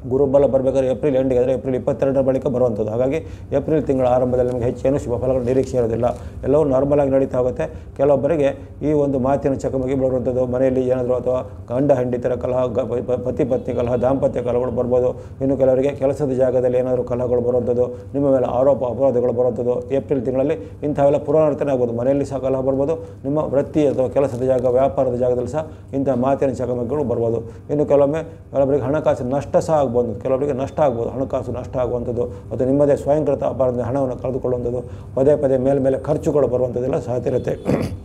ಗುರುಬಲ ಬರಬೇಕಾದ್ರೆ ಏಪ್ರಿಲ್ ಎಂಡಿಗೆ ಅಂದರೆ ಏಪ್ರಿಲ್ ಇಪ್ಪತ್ತೆರಡರ ಬಳಿಕ ಬರುವಂಥದ್ದು. ಹಾಗಾಗಿ ಏಪ್ರಿಲ್ ತಿಂಗಳ ಆರಂಭದಲ್ಲಿ ನಿಮಗೆ ಹೆಚ್ಚೇನು ಶುಭ ಫಲಗಳ ನಿರೀಕ್ಷೆ ಇರೋದಿಲ್ಲ. ಎಲ್ಲವೂ ನಾರ್ಮಲಾಗಿ ನಡೀತಾ ಹೋಗುತ್ತೆ. ಕೆಲವೊಬ್ಬರಿಗೆ ಈ ಒಂದು ಮಾತಿನ ಚಕಮಕಿ ಬರುವಂಥದ್ದು, ಮನೆಯಲ್ಲಿ ಏನಾದರೂ ಅಥವಾ ಗಂಡ ಹೆಂಡಿತರ ಕಲಹ, ಪತಿ ಪತ್ನಿ ಕಲಹ, ದಾಂಪತ್ಯ ಕಲಹಗಳು ಬರ್ಬೋದು. ಇನ್ನು ಕೆಲವರಿಗೆ ಕೆಲಸದ ಜಾಗದಲ್ಲಿ ಏನಾದರೂ ಕಲಹಗಳು ಬರುವಂಥದ್ದು, ನಿಮ್ಮ ಮೇಲೆ ಆರೋಪ ಅಪರಾಧಗಳು ಬರುವಂಥದ್ದು ಏಪ್ರಿಲ್ ತಿಂಗಳಲ್ಲಿ ಇಂಥವೆಲ್ಲ ಪುನರಾವರ್ತನೆ ಆಗ್ಬೋದು. ಮನೆಯಲ್ಲಿ ಸಹ ಕಲಹ ಬರ್ಬೋದು, ನಿಮ್ಮ ವೃತ್ತಿ ಅಥವಾ ಕೆಲಸದ ಜಾಗ, ವ್ಯಾಪಾರದ ಜಾಗದಲ್ಲಿ ಸಹ ಇಂಥ ಮಾತಿನ ಚಕಮಕಿಗಳು ಬರ್ಬೋದು. ಇನ್ನು ಕೆಲವೊಮ್ಮೆ ಕೆಲವರಿಗೆ ಹಣಕಾಸಿನ ನಷ್ಟ ಸಹ ಆಗ್ಬೋದು. ಕೆಲವರಿಗೆ ನಷ್ಟ ಆಗ್ಬೋದು, ಹಣಕಾಸು ನಷ್ಟ ಆಗುವಂಥದ್ದು, ಅಥವಾ ನಿಮ್ಮದೇ ಸ್ವಯಂಕೃತ ಅಪರಾಧದಿಂದ ಹಣವನ್ನು ಕಳೆದುಕೊಳ್ಳುವಂಥದ್ದು, ಪದೇ ಪದೇ ಮೇಲೆ ಮೇಲೆ ಖರ್ಚುಗಳು ಬರುವಂಥದ್ದೆಲ್ಲ ಸಾಧ್ಯ ಇರುತ್ತೆ.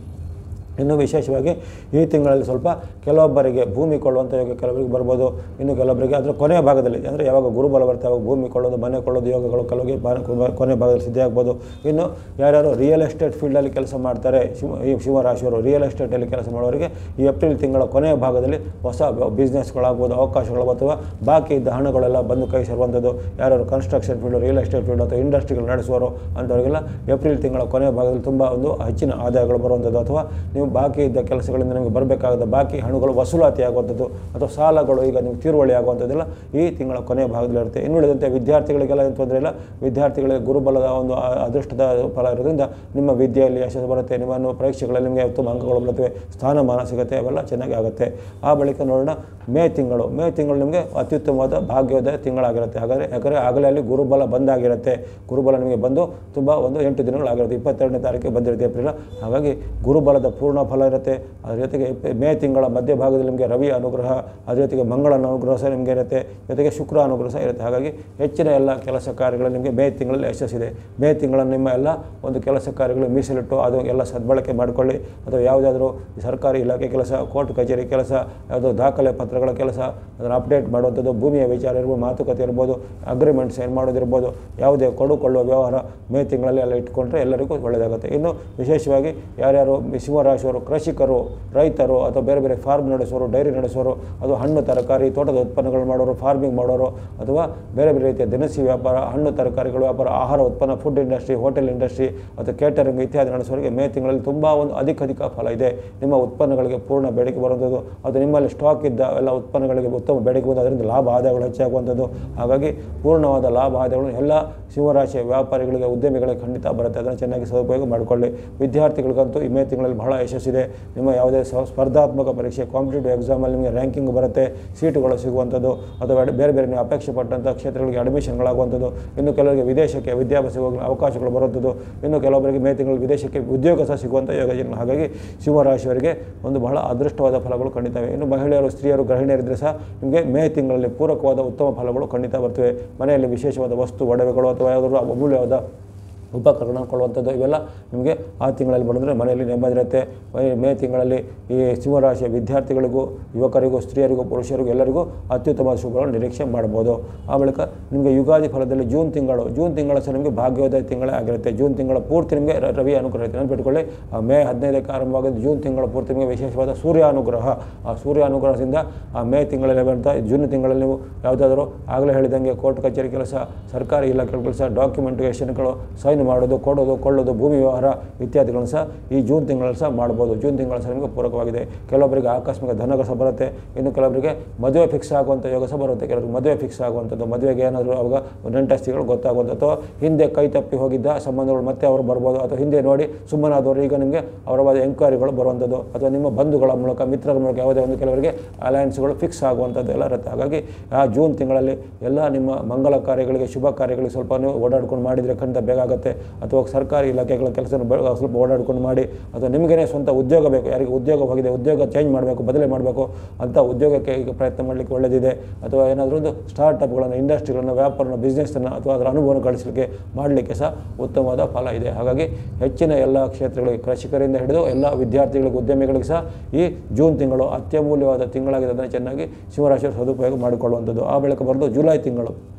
ಇನ್ನು ವಿಶೇಷವಾಗಿ ಈ ತಿಂಗಳಲ್ಲಿ ಸ್ವಲ್ಪ ಕೆಲವೊಬ್ಬರಿಗೆ ಭೂಮಿ ಕೊಳ್ಳುವಂಥ ಯೋಗ ಕೆಲವರಿಗೆ ಬರ್ಬೋದು. ಇನ್ನು ಕೆಲವೊಬ್ಬರಿಗೆ ಅದರ ಕೊನೆಯ ಭಾಗದಲ್ಲಿ, ಅಂದರೆ ಯಾವಾಗ ಗುರುಬಲ ಬರುತ್ತೆ ಅವಾಗ ಭೂಮಿ ಕೊಳ್ಳೋದು, ಮನೆ ಕೊಳ್ಳೋದು ಯೋಗಗಳು ಕೆಲವರಿಗೆ ಕೊನೆಯ ಭಾಗದಲ್ಲಿ ಸಿದ್ಧ ಆಗ್ಬೋದು. ಇನ್ನು ಯಾರ್ಯಾರು ರಿಯಲ್ ಎಸ್ಟೇಟ್ ಫೀಲ್ಡಲ್ಲಿ ಕೆಲಸ ಮಾಡ್ತಾರೆ, ಶಿವ ಈ ಶಿವರಾಶಿಯವರು ರಿಯಲ್ ಎಸ್ಟೇಟಲ್ಲಿ ಕೆಲಸ ಮಾಡೋರಿಗೆ ಈ ಏಪ್ರಿಲ್ ತಿಂಗಳ ಕೊನೆಯ ಭಾಗದಲ್ಲಿ ಹೊಸ ಬಿಸ್ನೆಸ್ಗಳಾಗ್ಬೋದು, ಅವಕಾಶಗಳು ಅಥವಾ ಬಾಕಿ ಇದ್ದ ಹಣಗಳೆಲ್ಲ ಬಂದು ಕೈ ಸೇರುವಂಥದ್ದು. ಯಾರ್ಯಾರು construction field, real estate field ಅಥವಾ ಇಂಡಸ್ಟ್ರಿಗಳು ನಡೆಸುವವರು ಅಂಥವರಿಗೆಲ್ಲ ಏಪ್ರಿಲ್ ತಿಂಗಳ ಕೊನೆಯ ಭಾಗದಲ್ಲಿ ತುಂಬ ಒಂದು ಹೆಚ್ಚಿನ ಆದಾಯಗಳು ಬರುವಂಥದ್ದು, ಅಥವಾ ನೀವು ಬಾಕಿ ಇದ್ದ ಕೆಲಸಗಳಿಂದ ನಿಮಗೆ ಬರಬೇಕಾದ ಬಾಕಿ ಹಣಗಳು ವಸೂಲಾತಿ ಆಗುವಂಥದ್ದು, ಅಥವಾ ಸಾಲಗಳು ಈಗ ನಿಮ್ಗೆ ತೀರುವಳಿ ಆಗುವಂಥದ್ದೆಲ್ಲ ಈ ತಿಂಗಳ ಕೊನೆಯ ಭಾಗದಲ್ಲಿರುತ್ತೆ. ಇನ್ನುಳಿದಂತೆ ವಿದ್ಯಾರ್ಥಿಗಳಿಗೆಲ್ಲ ಏನು ತೊಂದರೆ ಇಲ್ಲ. ವಿದ್ಯಾರ್ಥಿಗಳಿಗೆ ಗುರುಬಲದ ಒಂದು ಅದೃಷ್ಟದ ಫಲ ಇರೋದ್ರಿಂದ ನಿಮ್ಮ ವಿದ್ಯೆಯಲ್ಲಿ ಯಶಸ್ಸು ಬರುತ್ತೆ. ನಿಮ್ಮ ಪರೀಕ್ಷೆಗಳಲ್ಲಿ ನಿಮಗೆ ಉತ್ತಮ ಅಂಕಗಳು ಬರುತ್ತವೆ, ಸ್ಥಾನಮಾನ ಸಿಗುತ್ತೆ, ಅವೆಲ್ಲ ಚೆನ್ನಾಗಿ ಆಗುತ್ತೆ. ಆ ಬಳಿಕ ನೋಡೋಣ ಮೇ ತಿಂಗಳು. ಮೇ ತಿಂಗಳು ನಿಮಗೆ ಅತ್ಯುತ್ತಮವಾದ ಭಾಗ್ಯೋದಯ ತಿಂಗಳಾಗಿರುತ್ತೆ. ಹಾಗಾದರೆ ಯಾಕಂದರೆ ಆಗಲೇ ಅಲ್ಲಿ ಗುರುಬಲ ಬಂದಾಗಿರುತ್ತೆ. ಗುರುಬಲ ನಿಮಗೆ ಬಂದು ತುಂಬ ಒಂದು ಎಂಟು ದಿನಗಳಾಗಿರುತ್ತೆ. ಇಪ್ಪತ್ತೆರಡನೇ ತಾರೀಕಿಗೆ ಬಂದಿರುತ್ತೆ ಏಪ್ರಿಲ್. ಹಾಗಾಗಿ ಗುರುಬಲದ ಪೂರ್ಣ ಫಲ ಇರುತ್ತೆ. ಅದರ ಜೊತೆಗೆ ಮೇ ತಿಂಗಳ ಮಧ್ಯಭಾಗದಲ್ಲಿ ನಿಮಗೆ ರವಿ ಅನುಗ್ರಹ, ಅದರ ಜೊತೆಗೆ ಮಂಗಳನ ಅನುಗ್ರಹ ಸಹ ನಿಮಗೆ ಇರುತ್ತೆ, ಜೊತೆಗೆ ಶುಕ್ರ ಅನುಗ್ರಹ ಸಹ ಇರುತ್ತೆ. ಹಾಗಾಗಿ ಹೆಚ್ಚಿನ ಎಲ್ಲ ಕೆಲಸ ಕಾರ್ಯಗಳು ನಿಮಗೆ ಮೇ ತಿಂಗಳಲ್ಲಿ ಯಶಸ್ಸಿದೆ. ಮೇ ತಿಂಗಳಲ್ಲಿ ನಿಮ್ಮ ಎಲ್ಲ ಒಂದು ಕೆಲಸ ಕಾರ್ಯಗಳು ಮೀಸಲಿಟ್ಟು ಅದು ಎಲ್ಲ ಸದ್ಬಳಕೆ ಮಾಡಿಕೊಳ್ಳಿ. ಅಥವಾ ಯಾವುದಾದ್ರೂ ಸರ್ಕಾರಿ ಇಲಾಖೆ ಕೆಲಸ, ಕೋರ್ಟ್ ಕಚೇರಿ ಕೆಲಸ, ಯಾವುದೋ ದಾಖಲೆ ಪತ್ರಗಳ ಕೆಲಸ, ಅದನ್ನು ಅಪ್ಡೇಟ್ ಮಾಡುವಂಥದ್ದು, ಭೂಮಿಯ ವಿಚಾರ ಇರ್ಬೋದು, ಮಾತುಕತೆ ಇರ್ಬೋದು, ಅಗ್ರಿಮೆಂಟ್ ಸೈನ್ ಮಾಡೋದಿರ್ಬೋದು, ಯಾವುದೇ ಕೊಡುಕೊಳ್ಳುವ ವ್ಯವಹಾರ ಮೇ ತಿಂಗಳಲ್ಲಿ ಎಲ್ಲ ಇಟ್ಕೊಂಡ್ರೆ ಎಲ್ಲರಿಗೂ ಒಳ್ಳೆಯದಾಗುತ್ತೆ. ಇನ್ನು ವಿಶೇಷವಾಗಿ ಯಾರ್ಯಾರು ಸಿಂಹರಾಶಿಯವರು ಕೃಷಿಕರು, ರೈತರು ಅಥವಾ ಬೇರೆ ಬೇರೆ ಫಾರ್ಮ್ ನಡೆಸೋರು, ಡೈರಿ ನಡೆಸೋರು, ಅದು ಹಣ್ಣು ತರಕಾರಿ ತೋಟದ ಉತ್ಪನ್ನಗಳು ಮಾಡೋರು, ಫಾರ್ಮಿಂಗ್ ಮಾಡೋರು, ಅಥವಾ ಬೇರೆ ಬೇರೆ ರೀತಿಯ ದಿನಸಿ ವ್ಯಾಪಾರ, ಹಣ್ಣು ತರಕಾರಿಗಳ ವ್ಯಾಪಾರ, ಆಹಾರ ಉತ್ಪನ್ನ, ಫುಡ್ ಇಂಡಸ್ಟ್ರಿ, ಹೋಟೆಲ್ ಇಂಡಸ್ಟ್ರಿ ಅಥವಾ ಕೇಟರಿಂಗ್ ಇತ್ಯಾದಿ ನಡೆಸೋರಿಗೆ ಮೇ ತಿಂಗಳಲ್ಲಿ ತುಂಬ ಒಂದು ಅಧಿಕ ಅಧಿಕ ಫಲ ಇದೆ. ನಿಮ್ಮ ಉತ್ಪನ್ನಗಳಿಗೆ ಪೂರ್ಣ ಬೇಡಿಕೆ ಬರುವಂಥದ್ದು, ಅದು ನಿಮ್ಮಲ್ಲಿ ಸ್ಟಾಕ್ ಇದ್ದ ಎಲ್ಲ ಉತ್ಪನ್ನಗಳಿಗೆ ಉತ್ತಮ ಬೇಡಿಕೆ ಬಂದು ಅದರಿಂದ ಲಾಭ ಆದಾಯಗಳು ಹೆಚ್ಚಾಗುವಂಥದ್ದು. ಹಾಗಾಗಿ ಪೂರ್ಣವಾದ ಲಾಭ ಆದಾಯಗಳು ಎಲ್ಲ ಸಿಂಹರಾಶಿಯ ವ್ಯಾಪಾರಿಗಳಿಗೆ, ಉದ್ಯಮಿಗಳಿಗೆ ಖಂಡಿತ ಬರುತ್ತೆ. ಅದನ್ನು ಚೆನ್ನಾಗಿ ಸದುಪಯೋಗ ಮಾಡಿಕೊಳ್ಳಿ. ವಿದ್ಯಾರ್ಥಿಗಳಿಗಂತೂ ಈ ಮೇ ತಿಂಗಳಲ್ಲಿ ಬಹಳ ಯಶಸ್ಸಿದೆ. ನಿಮ್ಮ ಯಾವುದೇ ಸ್ಪರ್ಧಾತ್ಮಕ ಪರೀಕ್ಷೆ, ಕಾಂಪಿಟೇಟಿವ್ ಎಕ್ಸಾಮಲ್ಲಿ ನಿಮಗೆ ರ್ಯಾಂಕಿಂಗ್ ಬರುತ್ತೆ, ಸೀಟುಗಳು ಸಿಗುವಂಥದ್ದು, ಅಥವಾ ಬೇರೆ ಬೇರೆ ನೀವು ಅಪೇಕ್ಷೆ ಪಟ್ಟಂಥ ಕ್ಷೇತ್ರಗಳಿಗೆ ಅಡ್ಮಿಷನ್ಗಳಾಗುವಂಥದ್ದು. ಇನ್ನು ಕೆಲವರಿಗೆ ವಿದೇಶಕ್ಕೆ ವಿದ್ಯಾಭ್ಯಾಸ ಹೋಗಲು ಅವಕಾಶಗಳು ಬರುವಂಥದ್ದು. ಇನ್ನು ಕೆಲವೊಬ್ಬರಿಗೆ ಮೇ ತಿಂಗಳಲ್ಲಿ ವಿದೇಶಕ್ಕೆ ಉದ್ಯೋಗ ಸಹ ಸಿಗುವಂಥ ಯೋಜನೆ. ಹಾಗಾಗಿ ಸಿಂಹರಾಶಿಯವರಿಗೆ ಒಂದು ಬಹಳ ಅದೃಷ್ಟವಾದ ಫಲಗಳು ಖಂಡಿತವೆ. ಇನ್ನು ಮಹಿಳೆಯರು, ಸ್ತ್ರೀಯರು, ಗೃಹಿಣಿಯರಿದ್ದರೆ ಸಹ ನಿಮಗೆ ಮೇ ತಿಂಗಳಲ್ಲಿ ಪೂರಕವಾದ ಉತ್ತಮ ಫಲಗಳು ಖಂಡಿತ ಬರ್ತವೆ. ಮನೆಯಲ್ಲಿ ವಿಶೇಷವಾದ ವಸ್ತು, ಒಡವೆಗಳು ಅಥವಾ ಯಾವುದಾದ್ರೂ ಅಮೂಲ್ಯವಾದ ಉಪಕರಣ ಕೊಳ್ಳುವಂಥದ್ದು ಇವೆಲ್ಲ ನಿಮಗೆ ಆ ತಿಂಗಳಲ್ಲಿ ಬಂದರೆ ಮನೆಯಲ್ಲಿ ನೆಮ್ಮದಿ ಇರುತ್ತೆ. ಮೇ ತಿಂಗಳಲ್ಲಿ ಈ ಸಿಂಹರಾಶಿಯ ವಿದ್ಯಾರ್ಥಿಗಳಿಗೂ, ಯುವಕರಿಗೂ, ಸ್ತ್ರೀಯರಿಗೂ, ಪುರುಷರಿಗೂ ಎಲ್ಲರಿಗೂ ಅತ್ಯುತ್ತಮ ಶುಭಗಳನ್ನು ನಿರೀಕ್ಷೆ ಮಾಡ್ಬೋದು. ಆ ಬಳಿಕ ನಿಮಗೆ ಯುಗಾದಿ ಫಲದಲ್ಲಿ ಜೂನ್ ತಿಂಗಳು ಜೂನ್ ತಿಂಗಳ ಸಹ ನಿಮಗೆ ಭಾಗ್ಯೋದಯ ತಿಂಗಳೇ ಆಗಿರುತ್ತೆ. ಜೂನ್ ತಿಂಗಳ ಪೂರ್ತಿ ನಿಮಗೆ ರವಿ ಅನುಗ್ರಹ ಇರುತ್ತೆ. ನೆನಪಿಟ್ಕೊಳ್ಳಿ, ಮೇ ಹದಿನೈದಕ್ಕೆ ಆರಂಭವಾಗಿದ್ದು ಜೂನ್ ತಿಂಗಳ ಪೂರ್ತಿ ನಿಮಗೆ ವಿಶೇಷವಾದ ಸೂರ್ಯ ಅನುಗ್ರಹ. ಆ ಸೂರ್ಯ ಅನುಗ್ರಹದಿಂದ ಆ ಮೇ ತಿಂಗಳಲ್ಲಿ ಬಂತ ಜೂನ್ ತಿಂಗಳಲ್ಲಿ ನೀವು ಯಾವುದಾದ್ರೂ ಆಗಲೇ ಹೇಳಿದಂಗೆ ಕೋರ್ಟ್ ಕಚೇರಿ ಕೆಲಸ, ಸರ್ಕಾರಿ ಇಲಾಖೆ ಕೆಲಸ, ಡಾಕ್ಯುಮೆಂಟೇಷನ್ಗಳು, ಸೈನ್ ಮಾಡೋದು, ಕೊಡೋದು, ಕೊಳ್ಳೋದು, ಭೂಮಿ ವ್ಯವಹಾರ ಇತ್ಯಾದಿಗಳನ್ನು ಸಹ ಈ ಜೂನ್ ತಿಂಗಳಲ್ಲಿ ಸಹ ಮಾಡ್ಬೋದು. ಜೂನ್ ತಿಂಗಳ ಸಹ ನಿಮಗೆ ಪೂರಕವಾಗಿದೆ. ಕೆಲವೊಬ್ಬರಿಗೆ ಆಕಸ್ಮಿಕ ಧನಗ ಸಹ ಬರುತ್ತೆ. ಇನ್ನು ಕೆಲವರಿಗೆ ಮದುವೆ ಫಿಕ್ಸ್ ಆಗುವಂಥ ಯೋಗ ಸಹ ಬರುತ್ತೆ. ಕೆಲವರಿಗೆ ಮದುವೆ ಫಿಕ್ಸ್ ಆಗುವಂಥದ್ದು, ಮದುವೆಗೆ ಏನಾದರೂ ಅವಾಗ ನೆಂಟಸ್ತಿಗಳು ಗೊತ್ತಾಗುವಂಥ, ಅಥವಾ ಹಿಂದೆ ಕೈ ತಪ್ಪಿ ಹೋಗಿದ್ದ ಸಂಬಂಧಗಳು ಮತ್ತೆ ಅವರು ಬರ್ಬೋದು, ಅಥವಾ ಹಿಂದೆ ನೋಡಿ ಸುಮ್ಮನಾದವರು ಈಗ ನಿಮಗೆ ಅವರವಾದ ಎಂಕ್ವೈರಿಗಳು ಬರುವಂಥದ್ದು, ಅಥವಾ ನಿಮ್ಮ ಬಂಧುಗಳ ಮೂಲಕ, ಮಿತ್ರರ ಮೂಲಕ ಯಾವುದೇ ಒಂದು ಕೆಲವರಿಗೆ ಅಲಯನ್ಸ್ಗಳು ಫಿಕ್ಸ್ ಆಗುವಂಥದ್ದು ಎಲ್ಲ ಇರುತ್ತೆ. ಹಾಗಾಗಿ ಆ ಜೂನ್ ತಿಂಗಳಲ್ಲಿ ಎಲ್ಲ ನಿಮ್ಮ ಮಂಗಲ ಕಾರ್ಯಗಳಿಗೆ, ಶುಭ ಕಾರ್ಯಗಳಿಗೆ ಸ್ವಲ್ಪ ನೀವು ಓಡಾಡ್ಕೊಂಡು ಮಾಡಿದರೆ ಖಂಡಿತ ಬೇಗ ಆಗುತ್ತೆ. ಅಥವಾ ಸರ್ಕಾರಿ ಇಲಾಖೆಗಳ ಕೆಲಸ ಸ್ವಲ್ಪ ಓಡಾಡ್ಕೊಂಡು ಮಾಡಿ, ಅಥವಾ ನಿಮಗೇನೆ ಸ್ವಂತ ಉದ್ಯೋಗ ಬೇಕು, ಯಾರಿಗೆ ಉದ್ಯೋಗ ಹೋಗಿದೆ, ಉದ್ಯೋಗ ಚೇಂಜ್ ಮಾಡಬೇಕು, ಬದಲೇ ಮಾಡಬೇಕು ಅಂತ ಉದ್ಯೋಗಕ್ಕೆ ಈಗ ಪ್ರಯತ್ನ ಮಾಡಲಿಕ್ಕೆ ಒಳ್ಳೆಯದಿದೆ. ಅಥವಾ ಏನಾದರೂ ಒಂದು ಸ್ಟಾರ್ಟಪ್ಗಳನ್ನು, ಇಂಡಸ್ಟ್ರಿಗಳನ್ನು, ವ್ಯಾಪಾರನ, ಬಿಸ್ನೆಸ್ಸನ್ನು ಅಥವಾ ಅದರ ಅನುಭವವನ್ನು ಗಳಿಸಲಿಕ್ಕೆ ಮಾಡಲಿಕ್ಕೆ ಸಹ ಉತ್ತಮವಾದ ಫಲ ಇದೆ. ಹಾಗಾಗಿ ಹೆಚ್ಚಿನ ಎಲ್ಲ ಕ್ಷೇತ್ರಗಳಿಗೆ, ಕೃಷಿಕರಿಂದ ಹಿಡಿದು ಎಲ್ಲ ವಿದ್ಯಾರ್ಥಿಗಳಿಗೆ, ಉದ್ಯಮಿಗಳಿಗೆ ಸಹ ಈ ಜೂನ್ ತಿಂಗಳು ಅತ್ಯಮೂಲ್ಯವಾದ ತಿಂಗಳಾಗಿದೆ. ಅದನ್ನು ಚೆನ್ನಾಗಿ ಸಿಂಹರಾಶಿಯವರು ಸದುಪಯೋಗ ಮಾಡಿಕೊಳ್ಳುವಂಥದ್ದು. ಆ ಬಳಿಕ ಬರೆದು ಜುಲೈ ತಿಂಗಳು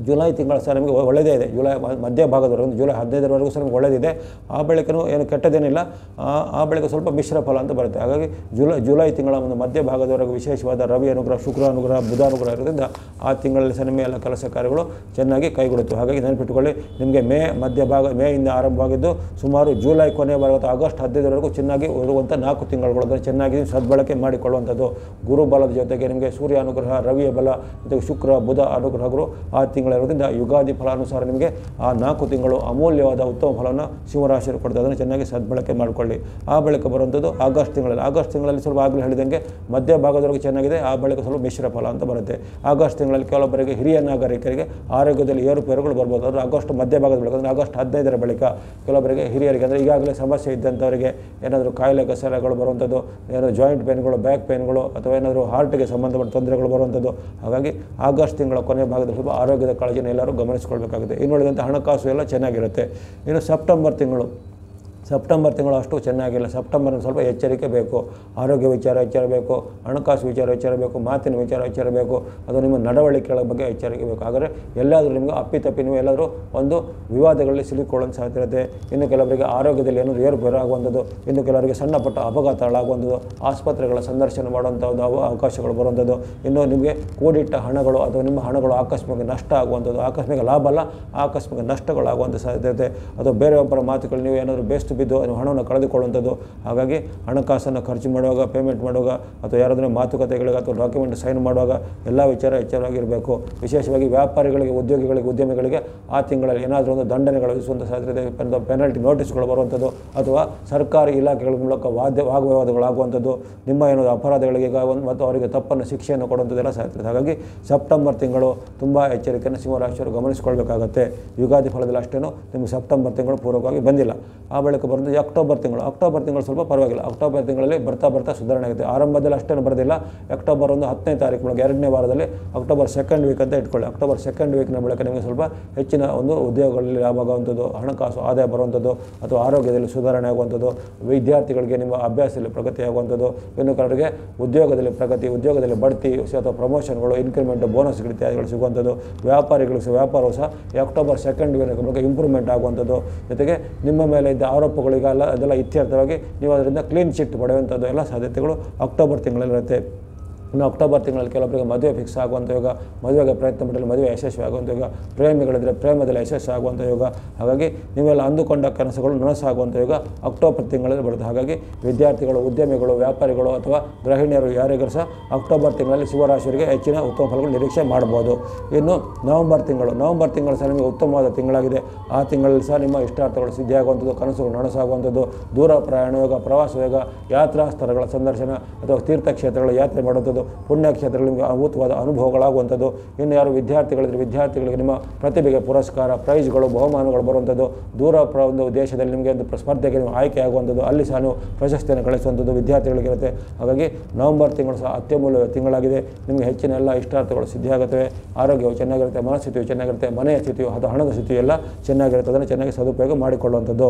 ಜುಲೈ ತಿಂಗಳ ಸಹ ನಿಮಗೆ ಒಳ್ಳೆಯದೇ ಇದೆ. ಜುಲೈ ಮಧ್ಯಭಾಗದವರೆಗೂ ಜುಲೈ ಹದಿನೈದರವರೆಗೂ ಸಹ ನಿಮಗೆ ಒಳ್ಳೆಯದಿದೆ. ಆ ಬಳಿಕನೂ ಏನು ಕೆಟ್ಟದೇನಿಲ್ಲ. ಆ ಬಳಿಕ ಸ್ವಲ್ಪ ಮಿಶ್ರ ಫಲ ಅಂತ ಬರುತ್ತೆ. ಹಾಗಾಗಿ ಜುಲೈ ಜುಲೈ ತಿಂಗಳ ಒಂದು ಮಧ್ಯಭಾಗದವರೆಗೂ ವಿಶೇಷವಾದ ರವಿ ಅನುಗ್ರಹ, ಶುಕ್ರ ಅನುಗ್ರಹ, ಬುಧ ಅನುಗ್ರಹ ಇರೋದ್ರಿಂದ ಆ ತಿಂಗಳಲ್ಲಿ ಸಹ ನಿಮ್ಮ ಎಲ್ಲ ಕೆಲಸ ಕಾರ್ಯಗಳು ಚೆನ್ನಾಗಿ ಕೈಗೊಳ್ಳುತ್ತವೆ. ಹಾಗಾಗಿ ನೆನಪಿಟ್ಟುಕೊಳ್ಳಿ, ನಿಮಗೆ ಮೇ ಮಧ್ಯಭಾಗ ಮೇಯಿಂದ ಆರಂಭವಾಗಿದ್ದು ಸುಮಾರು ಜುಲೈ ಕೊನೆಯವರೆಗೂ ಆಗಸ್ಟ್ ಹದಿನೈದರವರೆಗೂ ಚೆನ್ನಾಗಿ ಇರುವಂಥ ನಾಲ್ಕು ತಿಂಗಳುಗಳು ಚೆನ್ನಾಗಿ ಸದ್ಬಳಕೆ ಮಾಡಿಕೊಳ್ಳುವಂಥದ್ದು. ಗುರುಬಲದ ಜೊತೆಗೆ ನಿಮಗೆ ಸೂರ್ಯ ಅನುಗ್ರಹ, ರವಿಯ ಬಲ ಜೊತೆಗೆ ಶುಕ್ರ ಬುಧ ಅನುಗ್ರಹಗಳು ಆ ತಿಂಗಳಿರೋದ್ರಿಂದ ಯುಗಾದಿ ಫಲಾನುಸಾರ ನಿಮಗೆ ಆ ನಾಲ್ಕು ತಿಂಗಳು ಅಮೂಲ್ಯವಾದ ಉತ್ತಮ ಫಲವನ್ನು ಸಿಂಹರಾಶಿಯವರು ಕೊಡ್ತಾರೆ. ಅದನ್ನು ಚೆನ್ನಾಗಿ ಸದ್ಬಳಕೆ ಮಾಡಿಕೊಳ್ಳಿ. ಆ ಬಳಿಕ ಬರುವಂಥದ್ದು ಆಗಸ್ಟ್ ತಿಂಗಳಲ್ಲಿ ಆಗಸ್ಟ್ ತಿಂಗಳಲ್ಲಿ ಸ್ವಲ್ಪ ಆಗಲೇ ಹೇಳಿದಂಗೆ ಮಧ್ಯಭಾಗದವರೆಗೂ ಚೆನ್ನಾಗಿದೆ. ಆ ಬಳಿಕ ಸ್ವಲ್ಪ ಮಿಶ್ರ ಫಲ ಅಂತ ಬರುತ್ತೆ. ಆಗಸ್ಟ್ ತಿಂಗಳಲ್ಲಿ ಕೆಲವೊಬ್ಬರಿಗೆ ಹಿರಿಯ ನಾಗರಿಕರಿಗೆ ಆರೋಗ್ಯದಲ್ಲಿ ಏರುಪೇರುಗಳು ಬರ್ಬೋದು. ಅಂದರೆ ಆಗಸ್ಟ್ ಮಧ್ಯಭಾಗದ ಬಳಿಕ ಅಂದರೆ ಆಗಸ್ಟ್ ಹದಿನೈದರ ಬಳಿಕ ಕೆಲವೊಬ್ಬರಿಗೆ ಹಿರಿಯರಿಗೆ ಅಂದರೆ ಈಗಾಗಲೇ ಸಮಸ್ಯೆ ಇದ್ದಂಥವರಿಗೆ ಏನಾದರೂ ಕಾಯಿಲೆ ಕಸಲೆಗಳು ಬರುವಂಥದ್ದು, ಏನಾದರೂ ಜಾಯಿಂಟ್ ಪೇನ್ಗಳು, ಬ್ಯಾಕ್ ಪೇನ್ಗಳು ಅಥವಾ ಏನಾದರೂ ಹಾರ್ಟಿಗೆ ಸಂಬಂಧಪಟ್ಟ ತೊಂದರೆಗಳು ಬರುವಂಥದ್ದು. ಹಾಗಾಗಿ ಆಗಸ್ಟ್ ತಿಂಗಳ ಕೊನೆಯ ಭಾಗದಲ್ಲಿ ಸ್ವಲ್ಪ ಆರೋಗ್ಯದ ಕಾಳಜಿನ ಎಲ್ಲರೂ ಗಮನಿಸಿಕೊಳ್ಬೇಕಾಗುತ್ತೆ. ಇನ್ನುಳಿದಂಥ ಹಣಕಾಸು ಎಲ್ಲ ಚೆನ್ನಾಗಿರುತ್ತೆ. ಇನ್ನು ಸೆಪ್ಟೆಂಬರ್ ತಿಂಗಳು ಸೆಪ್ಟೆಂಬರ್ ತಿಂಗಳು ಅಷ್ಟು ಚೆನ್ನಾಗಿಲ್ಲ. ಸೆಪ್ಟೆಂಬರ್ ಸ್ವಲ್ಪ ಎಚ್ಚರಿಕೆ ಬೇಕು. ಆರೋಗ್ಯ ವಿಚಾರ ಎಚ್ಚರ ಬೇಕು, ಹಣಕಾಸು ವಿಚಾರ ಎಚ್ಚರ ಬೇಕು, ಮಾತಿನ ವಿಚಾರ ಎಚ್ಚರ ಬೇಕು, ಅದು ನಿಮ್ಮ ನಡವಳಿಕೆಗಳ ಬಗ್ಗೆ ಎಚ್ಚರಿಕೆ ಬೇಕು. ಹಾಗಾದರೆ ಎಲ್ಲಾದರೂ ನಿಮಗೆ ಅಪ್ಪಿತಪ್ಪಿ ನೀವು ಎಲ್ಲಾದರೂ ಒಂದು ವಿವಾದಗಳಲ್ಲಿ ಸಿಲುಕೊಳ್ಳೋದು ಸಾಧ್ಯ ಇರುತ್ತೆ. ಇನ್ನು ಕೆಲವರಿಗೆ ಆರೋಗ್ಯದಲ್ಲಿ ಏನಾದರೂ ಏರುಪೇರು ಆಗುವಂಥದ್ದು, ಇನ್ನು ಕೆಲವರಿಗೆ ಸಣ್ಣ ಪುಟ್ಟ ಅಪಘಾತಗಳಾಗುವಂಥದ್ದು, ಆಸ್ಪತ್ರೆಗಳ ಸಂದರ್ಶನ ಮಾಡುವಂಥದ್ದು ಅವಕಾಶಗಳು ಬರುವಂಥದ್ದು, ಇನ್ನು ನಿಮಗೆ ಕೂಡಿಟ್ಟ ಹಣಗಳು ಅಥವಾ ನಿಮ್ಮ ಹಣಗಳು ಆಕಸ್ಮಿಕ ನಷ್ಟ ಆಗುವಂಥದ್ದು, ಆಕಸ್ಮಿಕ ಲಾಭ ಅಲ್ಲ ಆಕಸ್ಮಿಕ ನಷ್ಟಗಳಾಗುವಂಥ ಸಾಧ್ಯತೆ, ಅಥವಾ ಬೇರೆಯೊಬ್ಬರ ಮಾತುಗಳು ನೀವು ಏನಾದರೂ ಬೇಸ್ತು ಬಿದ್ದು ಹಣವನ್ನು ಕಳೆದುಕೊಳ್ಳುವಂಥದ್ದು. ಹಾಗಾಗಿ ಹಣಕಾಸನ್ನು ಖರ್ಚು ಮಾಡುವಾಗ, ಪೇಮೆಂಟ್ ಮಾಡುವಾಗ ಅಥವಾ ಯಾರಾದರೂ ಮಾತುಕತೆಗಳಿಗೆ ಅಥವಾ ಡಾಕ್ಯುಮೆಂಟ್ ಸೈನ್ ಮಾಡುವಾಗ ಎಲ್ಲ ವಿಚಾರ ಎಚ್ಚರವಾಗಿರಬೇಕು. ವಿಶೇಷವಾಗಿ ವ್ಯಾಪಾರಿಗಳಿಗೆ, ಉದ್ಯೋಗಿಗಳಿಗೆ, ಉದ್ಯಮಿಗಳಿಗೆ ಆ ತಿಂಗಳಲ್ಲಿ ಏನಾದರೂ ಒಂದು ದಂಡನೆಗಳು ವಿಧಿಸುವಂಥ ಸಾಧ್ಯತೆ, ಪೆನಾಲ್ಟಿ ನೋಟಿಸ್ಗಳು ಬರುವಂಥದ್ದು ಅಥವಾ ಸರ್ಕಾರಿ ಇಲಾಖೆಗಳ ಮೂಲಕ ವಾದ್ಯ ವಾಗ್ವಿವಾದಗಳಾಗುವಂಥದ್ದು, ನಿಮ್ಮ ಏನೋ ಅಪರಾಧಗಳಿಗೆ ಒಂದು ಮತ್ತು ಅವರಿಗೆ ತಪ್ಪನ್ನು ಶಿಕ್ಷೆಯನ್ನು ಕೊಡುವಂಥದ್ದೆಲ್ಲ ಸಾಧ್ಯತೆ. ಹಾಗಾಗಿ ಸೆಪ್ಟೆಂಬರ್ ತಿಂಗಳು ತುಂಬ ಎಚ್ಚರಿಕೆಯನ್ನು ಸಿಂಹರಾಶಿಯವರು ಗಮನಿಸಿಕೊಳ್ಬೇಕಾಗತ್ತೆ. ಯುಗಾದಿ ಫಲದಲ್ಲಿ ಅಷ್ಟೇನು ನಿಮಗೆ ಸೆಪ್ಟೆಂಬರ್ ತಿಂಗಳು ಪೂರ್ವಕವಾಗಿ ಬಂದಿಲ್ಲ. ಆ ಬಳಿಕ ಬರೋದು ಅಕ್ಟೋಬರ್ ತಿಂಗಳು. ಅಕ್ಟೋಬರ್ ತಿಂಗಳು ಸ್ವಲ್ಪ ಪರವಾಗಿಲ್ಲ. ಅಕ್ಟೋಬರ್ ತಿಂಗಳಲ್ಲಿ ಬರ್ತಾ ಬರ್ತಾ ಸುಧಾರಣೆ ಆಗುತ್ತೆ. ಆರಂಭದಲ್ಲಿ ಅಷ್ಟೇನು ಬರೋದಿಲ್ಲ. ಅಕ್ಟೋಬರ್ ಒಂದು ಹತ್ತನೇ ತಾರೀಕು ಒಳಗೆ ಎರಡನೇ ವಾರದಲ್ಲಿ ಅಕ್ಟೋಬರ್ ಸೆಕೆಂಡ್ ವೀಕ್ ಅಂತ ಇಟ್ಕೊಳ್ಳಿ. ಅಕ್ಟೋಬರ್ ಸೆಕೆಂಡ್ ವೀಕ್ನ ಬಳಿಕ ನಿಮಗೆ ಸ್ವಲ್ಪ ಹೆಚ್ಚಿನ ಒಂದು ಉದ್ಯೋಗಗಳಲ್ಲಿ ಲಾಭ ಆಗುವಂಥದ್ದು, ಹಣಕಾಸು ಆದಾಯ ಬರುವಂಥದ್ದು ಅಥವಾ ಆರೋಗ್ಯದಲ್ಲಿ ಸುಧಾರಣೆ ಆಗುವಂಥದ್ದು, ವಿದ್ಯಾರ್ಥಿಗಳಿಗೆ ನಿಮ್ಮ ಅಭ್ಯಾಸದಲ್ಲಿ ಪ್ರಗತಿ ಆಗುವಂಥದ್ದು, ಇನ್ನು ಕೆಲವರಿಗೆ ಉದ್ಯೋಗದಲ್ಲಿ ಪ್ರಗತಿ, ಉದ್ಯೋಗದಲ್ಲಿ ಬಡ್ತಿ ಅಥವಾ ಪ್ರಮೋಷನ್ಗಳು, ಇನ್ಕ್ರಿಮೆಂಟ್, ಬೋನಸ್ಗಳು ಇತ್ಯಾದಿಗಳು ಸಿಗುವಂಥದ್ದು, ವ್ಯಾಪಾರಿಗಳು ಸಹ ವ್ಯಾಪಾರವು ಸಹ ಅಕ್ಟೋಬರ್ ಸೆಕೆಂಡ್ ವೀಕ್ ಬಳಿಕ ಇಂಪ್ರೂವ್ಮೆಂಟ್ ಆಗುವಂಥದ್ದು, ಜೊತೆಗೆ ನಿಮ್ಮ ಮೇಲೆ ಇದ್ದ ಆರೋಪಗಳಿಗೆಲ್ಲ ಅದೆಲ್ಲ ಇತ್ಯರ್ಥವಾಗಿ ನೀವು ಅದರಿಂದ ಕ್ಲೀನ್ ಚಿಟ್ ಪಡೆಯುವಂಥದ್ದು ಎಲ್ಲ ಸಾಧ್ಯತೆಗಳು ಅಕ್ಟೋಬರ್ ತಿಂಗಳಲ್ಲಿರುತ್ತೆ. ಇನ್ನು ಅಕ್ಟೋಬರ್ ತಿಂಗಳಲ್ಲಿ ಕೆಲವೊಬ್ಬರಿಗೆ ಮದುವೆ ಫಿಕ್ಸ್ ಆಗುವಂಥ ಯೋಗ, ಮದುವೆಗೆ ಪ್ರಯತ್ನ ಪಟ್ಟಲ್ಲಿ ಮದುವೆ ಯಶಸ್ವಿ ಆಗುವಂಥ ಯೋಗ, ಪ್ರೇಮಿಗಳಿದ್ದರೆ ಪ್ರೇಮದಲ್ಲಿ ಯಶಸ್ವಿ ಆಗುವಂಥ ಯೋಗ. ಹಾಗಾಗಿ ನೀವೆಲ್ಲ ಅಂದುಕೊಂಡ ಕನಸುಗಳು ನನಸಾಗುವಂಥ ಯೋಗ ಅಕ್ಟೋಬರ್ ತಿಂಗಳಲ್ಲಿ ಬರುತ್ತೆ. ಹಾಗಾಗಿ ವಿದ್ಯಾರ್ಥಿಗಳು, ಉದ್ಯಮಿಗಳು, ವ್ಯಾಪಾರಿಗಳು ಅಥವಾ ಗೃಹಿಣಿಯರು ಯಾರಿಗೂ ಸಹ ಅಕ್ಟೋಬರ್ ತಿಂಗಳಲ್ಲಿ ಶಿವರಾಶಿಯವರಿಗೆ ಹೆಚ್ಚಿನ ಉತ್ತಮ ಫಲಗಳು ನಿರೀಕ್ಷೆ ಮಾಡ್ಬೋದು. ಇನ್ನು ನವಂಬರ್ ತಿಂಗಳು ನವಂಬರ್ ತಿಂಗಳು ಸಹ ನಿಮಗೆ ಉತ್ತಮವಾದ ತಿಂಗಳಾಗಿದೆ. ಆ ತಿಂಗಳಲ್ಲಿ ಸಹ ನಿಮ್ಮ ಇಷ್ಟಾರ್ಥಗಳು ಸಿದ್ಧಿಯಾಗುವಂಥದ್ದು, ಕನಸುಗಳು ನನಸಾಗುವಂಥದ್ದು, ದೂರ ಪ್ರಯಾಣ ಯೋಗ, ಪ್ರವಾಸ ಯೋಗ, ಯಾತ್ರಾ ಸ್ಥಳಗಳ ಸಂದರ್ಶನ ಅಥವಾ ತೀರ್ಥಕ್ಷೇತ್ರಗಳ ಯಾತ್ರೆ ಮಾಡುವಂಥದ್ದು, ಪುಣ್ಯಕ್ಷೇತ್ರಗಳು ನಿಮಗೆ ಅದ್ಭುತವಾದ ಅನುಭವಗಳಾಗುವಂಥದ್ದು. ಇನ್ನು ಯಾರು ವಿದ್ಯಾರ್ಥಿಗಳಿದ್ರೆ ವಿದ್ಯಾರ್ಥಿಗಳಿಗೆ ನಿಮ್ಮ ಪ್ರತಿಭೆಗೆ ಪುರಸ್ಕಾರ, ಪ್ರೈಸ್ಗಳು, ಬಹುಮಾನಗಳು ಬರುವಂಥದ್ದು, ದೂರ ಪ್ರ ಒಂದು ದೇಶದಲ್ಲಿ ನಿಮಗೆ ಒಂದು ಸ್ಪರ್ಧೆಗೆ ನೀವು ಆಯ್ಕೆ ಆಗುವಂಥದ್ದು, ಅಲ್ಲಿ ಸಹ ನೀವು ಪ್ರಶಸ್ತಿಯನ್ನು ಗಳಿಸುವಂಥದ್ದು ವಿದ್ಯಾರ್ಥಿಗಳಿಗಿರುತ್ತೆ. ಹಾಗಾಗಿ ನವಂಬರ್ ತಿಂಗಳು ಸಹ ಅತ್ಯಮೂಲ್ಯ ತಿಂಗಳಾಗಿದೆ. ನಿಮಗೆ ಹೆಚ್ಚಿನ ಎಲ್ಲ ಇಷ್ಟಾರ್ಥಗಳು ಸಿದ್ಧಿಯಾಗುತ್ತವೆ. ಆರೋಗ್ಯವು ಚೆನ್ನಾಗಿರುತ್ತೆ, ಮನಸ್ಥಿತಿಯು ಚೆನ್ನಾಗಿರುತ್ತೆ, ಮನೆಯ ಸ್ಥಿತಿಯು ಅಥವಾ ಹಣದ ಸ್ಥಿತಿಯು ಎಲ್ಲ ಚೆನ್ನಾಗಿರುತ್ತೆ. ಅದನ್ನು ಚೆನ್ನಾಗಿ ಸದುಪಯೋಗ ಮಾಡಿಕೊಳ್ಳುವಂಥದ್ದು.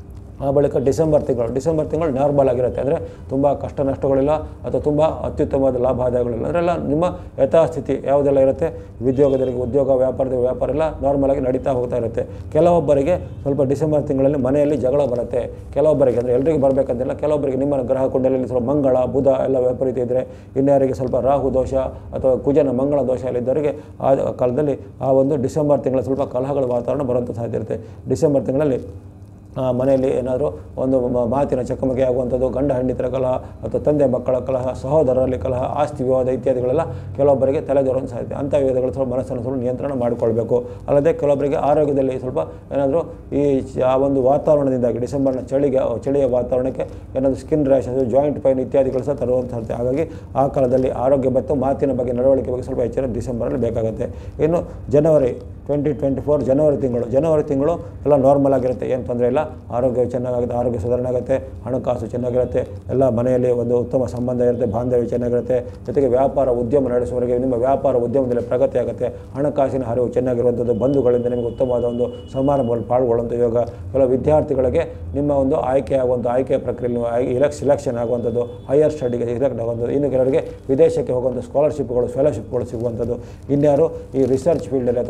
ಆ ಬಳಿಕ ಡಿಸೆಂಬರ್ ತಿಂಗಳು ಡಿಸೆಂಬರ್ ತಿಂಗಳು ನಾರ್ಮಲ್ ಆಗಿರುತ್ತೆ. ಅಂದರೆ ತುಂಬ ಕಷ್ಟ ನಷ್ಟಗಳಿಲ್ಲ ಅಥವಾ ತುಂಬ ಅತ್ಯುತ್ತಮವಾದ ಲಾಭ ಆದಾಯಗಳಿಲ್ಲ. ಅದರೆಲ್ಲ ನಿಮ್ಮ ಯಥಾಸ್ಥಿತಿ ಯಾವುದೆಲ್ಲ ಇರುತ್ತೆ, ಉದ್ಯೋಗದಲ್ಲಿ ಉದ್ಯೋಗ, ವ್ಯಾಪಾರದ ವ್ಯಾಪಾರ ಎಲ್ಲ ನಾರ್ಮಲಾಗಿ ನಡೀತಾ ಹೋಗ್ತಾ ಇರುತ್ತೆ. ಕೆಲವೊಬ್ಬರಿಗೆ ಸ್ವಲ್ಪ ಡಿಸೆಂಬರ್ ತಿಂಗಳಲ್ಲಿ ಮನೆಯಲ್ಲಿ ಜಗಳ ಬರುತ್ತೆ. ಕೆಲವೊಬ್ಬರಿಗೆ ಅಂದರೆ ಎಲ್ರಿಗೂ ಬರಬೇಕಂತಿಲ್ಲ, ಕೆಲವೊಬ್ಬರಿಗೆ ನಿಮ್ಮ ಗ್ರಹ ಕುಂಡಲಿಯಲ್ಲಿ ಸ್ವಲ್ಪ ಮಂಗಳ, ಬುಧ ಎಲ್ಲ ವ್ಯಾಪರೀತ ಇದ್ದರೆ, ಇನ್ಯಾರಿಗೆ ಸ್ವಲ್ಪ ರಾಹು ದೋಷ ಅಥವಾ ಕುಜನ ಮಂಗಳ ದೋಷ ಇದ್ದವರಿಗೆ ಆ ಕಾಲದಲ್ಲಿ ಆ ಒಂದು ಡಿಸೆಂಬರ್ ತಿಂಗಳ ಸ್ವಲ್ಪ ಕಲಹಗಳ ವಾತಾವರಣ ಬರುವಂಥ ಸಾಧ್ಯತೆ ಇರುತ್ತೆ. ಡಿಸೆಂಬರ್ ತಿಂಗಳಲ್ಲಿ ಮನೆಯಲ್ಲಿ ಏನಾದರೂ ಒಂದು ಮಾತಿನ ಚಕಮಕಿ ಆಗುವಂಥದ್ದು, ಗಂಡ ಹೆಂಡತಿರ ಕಲಹ ಅಥವಾ ತಂದೆ ಮಕ್ಕಳ ಕಲಹ, ಸಹೋದರರಲ್ಲಿ ಕಲಹ, ಆಸ್ತಿ ವಿವಾದ ಇತ್ಯಾದಿಗಳೆಲ್ಲ ಕೆಲವೊಬ್ಬರಿಗೆ ತಲೆದೋರನ್ನು ಸಾಧ್ಯತೆ. ಅಂಥ ವಿವಾದಗಳು ಸ್ವಲ್ಪ ಮನಸ್ಸನ್ನು ಸ್ವಲ್ಪ ನಿಯಂತ್ರಣ ಮಾಡಿಕೊಳ್ಬೇಕು. ಅಲ್ಲದೆ ಕೆಲವೊಬ್ಬರಿಗೆ ಆರೋಗ್ಯದಲ್ಲಿ ಸ್ವಲ್ಪ ಏನಾದರೂ ಈ ಆ ಒಂದು ವಾತಾವರಣದಿಂದಾಗಿ ಡಿಸೆಂಬರ್ನ ಚಳಿಗೆ ಚಳಿಯ ವಾತಾವರಣಕ್ಕೆ ಏನಾದರೂ ಸ್ಕಿನ್ ರ್ಯಾಶ್, ಜಾಯಿಂಟ್ ಪೈನ್ ಇತ್ಯಾದಿಗಳು ಸಹ ತರುವಂಥ ಸಾಧ್ಯತೆ. ಹಾಗಾಗಿ ಆ ಕಾಲದಲ್ಲಿ ಆರೋಗ್ಯ ಮತ್ತು ಮಾತಿನ ಬಗ್ಗೆ, ನಡವಳಿಕೆ ಬಗ್ಗೆ ಸ್ವಲ್ಪ ಎಚ್ಚರ ಡಿಸೆಂಬರಲ್ಲಿ ಬೇಕಾಗುತ್ತೆ. ಇನ್ನು ಜನವರಿ ಟ್ವೆಂಟಿ ಟ್ವೆಂಟಿ ಫೋರ್ ಜನವರಿ ತಿಂಗಳು ಜನವರಿ ತಿಂಗಳು ಎಲ್ಲ ನಾರ್ಮಲ್ ಆಗಿರುತ್ತೆ, ಏನು ತೊಂದರೆ ಇಲ್ಲ. ಆರೋಗ್ಯ ಚೆನ್ನಾಗುತ್ತೆ, ಆರೋಗ್ಯ ಸುಧಾರಣೆ ಆಗುತ್ತೆ, ಹಣಕಾಸು ಚೆನ್ನಾಗಿರುತ್ತೆ, ಎಲ್ಲ ಮನೆಯಲ್ಲಿ ಒಂದು ಉತ್ತಮ ಸಂಬಂಧ ಇರುತ್ತೆ, ಬಾಂಧವ್ಯ ಚೆನ್ನಾಗಿರುತ್ತೆ. ಜೊತೆಗೆ ವ್ಯಾಪಾರ ಉದ್ಯಮ ನಡೆಸುವವರೆಗೆ ನಿಮ್ಮ ವ್ಯಾಪಾರ ಉದ್ಯಮದಲ್ಲಿ ಪ್ರಗತಿ ಆಗುತ್ತೆ, ಹಣಕಾಸಿನ ಹರಿವು ಚೆನ್ನಾಗಿರುವಂಥದ್ದು, ಬಂಧುಗಳಿಂದ ನಿಮಗೆ ಉತ್ತಮವಾದ ಒಂದು ಸಮಾರಂಭಗಳು ಪಾಲ್ಗೊಳ್ಳುವಂಥ ಯೋಗ. ಕೆಲವು ವಿದ್ಯಾರ್ಥಿಗಳಿಗೆ ನಿಮ್ಮ ಒಂದು ಆಯ್ಕೆ ಆಗುವಂಥ ಆಯ್ಕೆಯ ಪ್ರಕ್ರಿಯೆ ನೀವು ಇಲೆಕ್ ಸಿಲೆಕ್ಷನ್ ಆಗುವಂಥದ್ದು, ಹೈಯರ್ ಸ್ಟಡಿಗೆ ಸಿಲೆಕ್ಟ್ ಆಗುವಂಥದ್ದು. ಇನ್ನು ಕೆಲವರಿಗೆ ವಿದೇಶಕ್ಕೆ ಹೋಗುವಂಥ ಸ್ಕಾಲರ್ಶಿಪ್ಗಳು, ಫೆಲೋಶಿಪ್ಗಳು ಸಿಗುವಂಥದ್ದು. ಇನ್ಯಾರು ಈ ರಿಸರ್ಚ್ ಫೀಲ್ಡಲ್ಲಿ ಅಥವಾ ಸೈಂಟಿಸ್ಟ್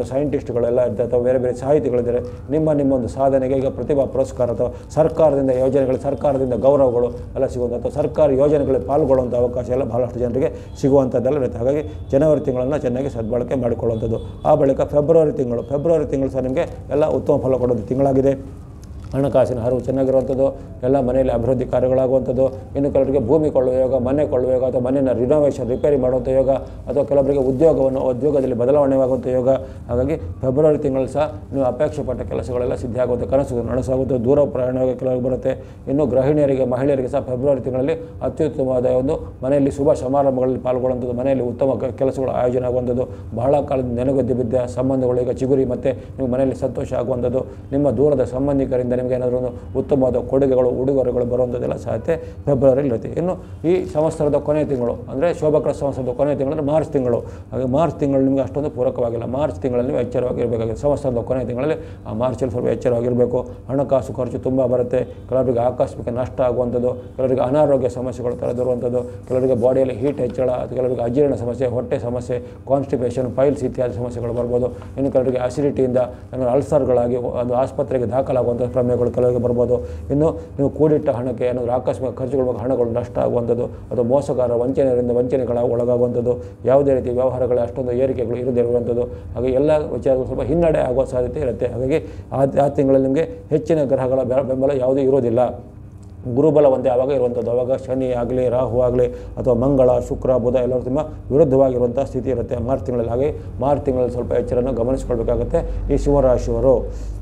ಆರ್ಟಿಸ್ಟ್ಗಳೆಲ್ಲ ಇರ್ತಾರೆ ಅಥವಾ ಬೇರೆ ಬೇರೆ ಸಾಹಿತಿಗಳಿದ್ದಾರೆ. ನಿಮ್ಮ ನಿಮ್ಮ ಒಂದು ಸಾಧನೆಗೆ ಈಗ ಪ್ರತಿಭಾ ಪುರಸ್ಕಾರ ಅಥವಾ ಸರ್ಕಾರದಿಂದ ಯೋಜನೆಗಳು, ಸರ್ಕಾರದಿಂದ ಗೌರವಗಳು ಎಲ್ಲ ಸಿಗುವಂಥ ಅಥವಾ ಸರ್ಕಾರಿ ಯೋಜನೆಗಳಲ್ಲಿ ಪಾಲ್ಗೊಳ್ಳುವಂಥ ಅವಕಾಶ ಎಲ್ಲ ಬಹಳಷ್ಟು ಜನರಿಗೆ ಸಿಗುವಂಥದ್ದೆಲ್ಲ ಇರುತ್ತೆ. ಹಾಗಾಗಿ ಜನವರಿ ತಿಂಗಳನ್ನು ಚೆನ್ನಾಗಿ ಸದ್ಬಳಕೆ ಮಾಡಿಕೊಳ್ಳುವಂಥದ್ದು. ಆ ಬಳಿಕ ಫೆಬ್ರವರಿ ತಿಂಗಳು ಫೆಬ್ರವರಿ ತಿಂಗಳು ಸಹ ನಿಮಗೆ ಎಲ್ಲ ಉತ್ತಮ ಫಲ ಕೊಡೋದು ತಿಂಗಳಾಗಿದೆ. ಹಣಕಾಸಿನ ಹರಿವು ಚೆನ್ನಾಗಿರುವಂಥದ್ದು, ಎಲ್ಲ ಮನೆಯಲ್ಲಿ ಅಭಿವೃದ್ಧಿ ಕಾರ್ಯಗಳಾಗುವಂಥದ್ದು. ಇನ್ನು ಕೆಲವರಿಗೆ ಭೂಮಿ ಕೊಳ್ಳುವ ಯೋಗ, ಮನೆ ಕೊಳ್ಳುವ ಯೋಗ ಅಥವಾ ಮನೆಯನ್ನು ರಿನೋವೇಷನ್ ರಿಪೇರಿ ಮಾಡುವಂಥ ಯೋಗ ಅಥವಾ ಕೆಲವರಿಗೆ ಉದ್ಯೋಗವನ್ನು ಉದ್ಯೋಗದಲ್ಲಿ ಬದಲಾವಣೆಯಾಗುವಂಥ ಯೋಗ. ಹಾಗಾಗಿ ಫೆಬ್ರವರಿ ತಿಂಗಳಲ್ಲಿ ಸಹ ನೀವು ಅಪೇಕ್ಷೆ ಪಟ್ಟ ಕೆಲಸಗಳೆಲ್ಲ ಸಿದ್ಧಿಯಾಗುತ್ತೆ, ಕನಸು ನನಸಾಗುತ್ತೆ, ದೂರ ಪ್ರಯಾಣ ಕೆಲವರಿಗೆ ಬರುತ್ತೆ. ಇನ್ನು ಗೃಹಿಣಿಯರಿಗೆ, ಮಹಿಳೆಯರಿಗೆ ಸಹ ಫೆಬ್ರವರಿ ತಿಂಗಳಲ್ಲಿ ಅತ್ಯುತ್ತಮವಾದ ಒಂದು ಮನೆಯಲ್ಲಿ ಶುಭ ಸಮಾರಂಭಗಳಲ್ಲಿ ಪಾಲ್ಗೊಳ್ಳುವಂಥದ್ದು, ಮನೆಯಲ್ಲಿ ಉತ್ತಮ ಕೆಲಸಗಳ ಆಯೋಜನೆ ಆಗುವಂಥದ್ದು, ಬಹಳ ಕಾಲದಿಂದ ನೆನಗುದ್ದಿ ಬಿದ್ದ ಸಂಬಂಧಗಳು ಈಗ ಚಿಗುರಿ ಮತ್ತು ನೀವು ಮನೆಯಲ್ಲಿ ಸಂತೋಷ ಆಗುವಂಥದ್ದು, ನಿಮ್ಮ ದೂರದ ಸಂಬಂಧಿಕರಿಂದ ನಿಮಗೆ ಏನಾದರೂ ಒಂದು ಉತ್ತಮವಾದ ಕೊಡುಗೆಗಳು, ಉಡುಗೊರೆಗಳು ಬರುವಂಥದ್ದೆಲ್ಲ ಸಾಧ್ಯತೆ ಫೆಬ್ರವರಿಯಲ್ಲಿ ಇರುತ್ತೆ. ಇನ್ನು ಈ ಸಂವತ್ಸರದ ಕೊನೆಯ ತಿಂಗಳು ಅಂದರೆ ಶೋಭಕೃತ ಸಂವತ್ಸರದ ಕೊನೆಯ ತಿಂಗಳು ಅಂದರೆ ಮಾರ್ಚ್ ತಿಂಗಳು. ಹಾಗೆ ಮಾರ್ಚ್ ತಿಂಗಳು ನಿಮಗೆ ಅಷ್ಟೊಂದು ಪೂರಕವಾಗಿಲ್ಲ. ಮಾರ್ಚ್ ತಿಂಗಳಲ್ಲಿ ನೀವು ಎಚ್ಚರವಾಗಿರಬೇಕಾಗಿದೆ. ಸಂವತ್ಸರದ ಕೊನೆಯ ತಿಂಗಳಲ್ಲಿ ಆ ಮಾರ್ಚಲ್ಲಿ ಸ್ವಲ್ಪ ಎಚ್ಚರವಾಗಿರಬೇಕು. ಹಣಕಾಸು ಖರ್ಚು ತುಂಬ ಬರುತ್ತೆ. ಕೆಲವರಿಗೆ ಆಕಸ್ಮಿಕ ನಷ್ಟ ಆಗುವಂಥದ್ದು, ಕೆಲವರಿಗೆ ಅನಾರೋಗ್ಯ ಸಮಸ್ಯೆಗಳು ತಲೆದೋರುವಂಥದ್ದು, ಕೆಲವರಿಗೆ ಬಾಡಿಯಲ್ಲಿ ಹೀಟ್ ಹೆಚ್ಚಳ, ಕೆಲವರಿಗೆ ಅಜೀರ್ಣ ಸಮಸ್ಯೆ, ಹೊಟ್ಟೆ ಸಮಸ್ಯೆ, ಕಾನ್ಸ್ಟಿಪೇಷನ್, ಪೈಲ್ಸ್ ಇತ್ಯಾದಿ ಸಮಸ್ಯೆಗಳು ಬರ್ಬೋದು. ಇನ್ನು ಕೆಲವರಿಗೆ ಅಸಿಡಿಟಿಯಿಂದ ಅಲ್ಸರ್ಗಳಾಗಿ ಅದು ಆಸ್ಪತ್ರೆಗೆ ದಾಖಲಾಗುವಂಥ ಕ್ರಮಗಳು ಕೆಲವರಿಗೆ ಬರ್ಬೋದು. ಇನ್ನು ನೀವು ಕೂಡಿಟ್ಟ ಹಣಕ್ಕೆ ಏನಾದರೂ ಆಕಸ್ಮಿಕ ಖರ್ಚುಗಳ ಹಣಗಳು ನಷ್ಟ ಆಗುವಂಥದ್ದು, ಅದು ಮೋಸಗಾರ ವಂಚನೆಯಿಂದ ವಂಚನೆಗಳ ಒಳಗಾಗುವಂಥದ್ದು, ಯಾವುದೇ ರೀತಿ ವ್ಯವಹಾರಗಳ ಅಷ್ಟೊಂದು ಏರಿಕೆಗಳು ಇರದಿರುವಂಥದ್ದು. ಹಾಗೆ ಎಲ್ಲ ವಿಚಾರಗಳು ಸ್ವಲ್ಪ ಹಿನ್ನಡೆ ಆಗುವ ಸಾಧ್ಯತೆ ಇರುತ್ತೆ. ಹಾಗಾಗಿ ಆ ಆ ತಿಂಗಳಲ್ಲಿ ನಿಮಗೆ ಹೆಚ್ಚಿನ ಗ್ರಹಗಳ ಬೆಂಬಲ ಯಾವುದೂ ಇರೋದಿಲ್ಲ. ಗುರುಬಲ ಒಂದೇ ಆವಾಗ ಇರುವಂಥದ್ದು. ಆವಾಗ ಶನಿ ಆಗಲಿ, ರಾಹು ಆಗಲಿ ಅಥವಾ ಮಂಗಳ, ಶುಕ್ರ, ಬುಧ ಎಲ್ಲರೂ ತುಂಬ ವಿರುದ್ಧವಾಗಿರುವಂಥ ಸ್ಥಿತಿ ಇರುತ್ತೆ ಮಾರ್ಚ್ ತಿಂಗಳಲ್ಲಿ. ಹಾಗೆ ಮಾರ್ಚ್ ತಿಂಗಳಲ್ಲಿ ಸ್ವಲ್ಪ ಎಚ್ಚರನ್ನು ಗಮನಿಸ್ಕೊಳ್ಬೇಕಾಗುತ್ತೆ ಈ ಶಿವರಾಶಿಯವರು.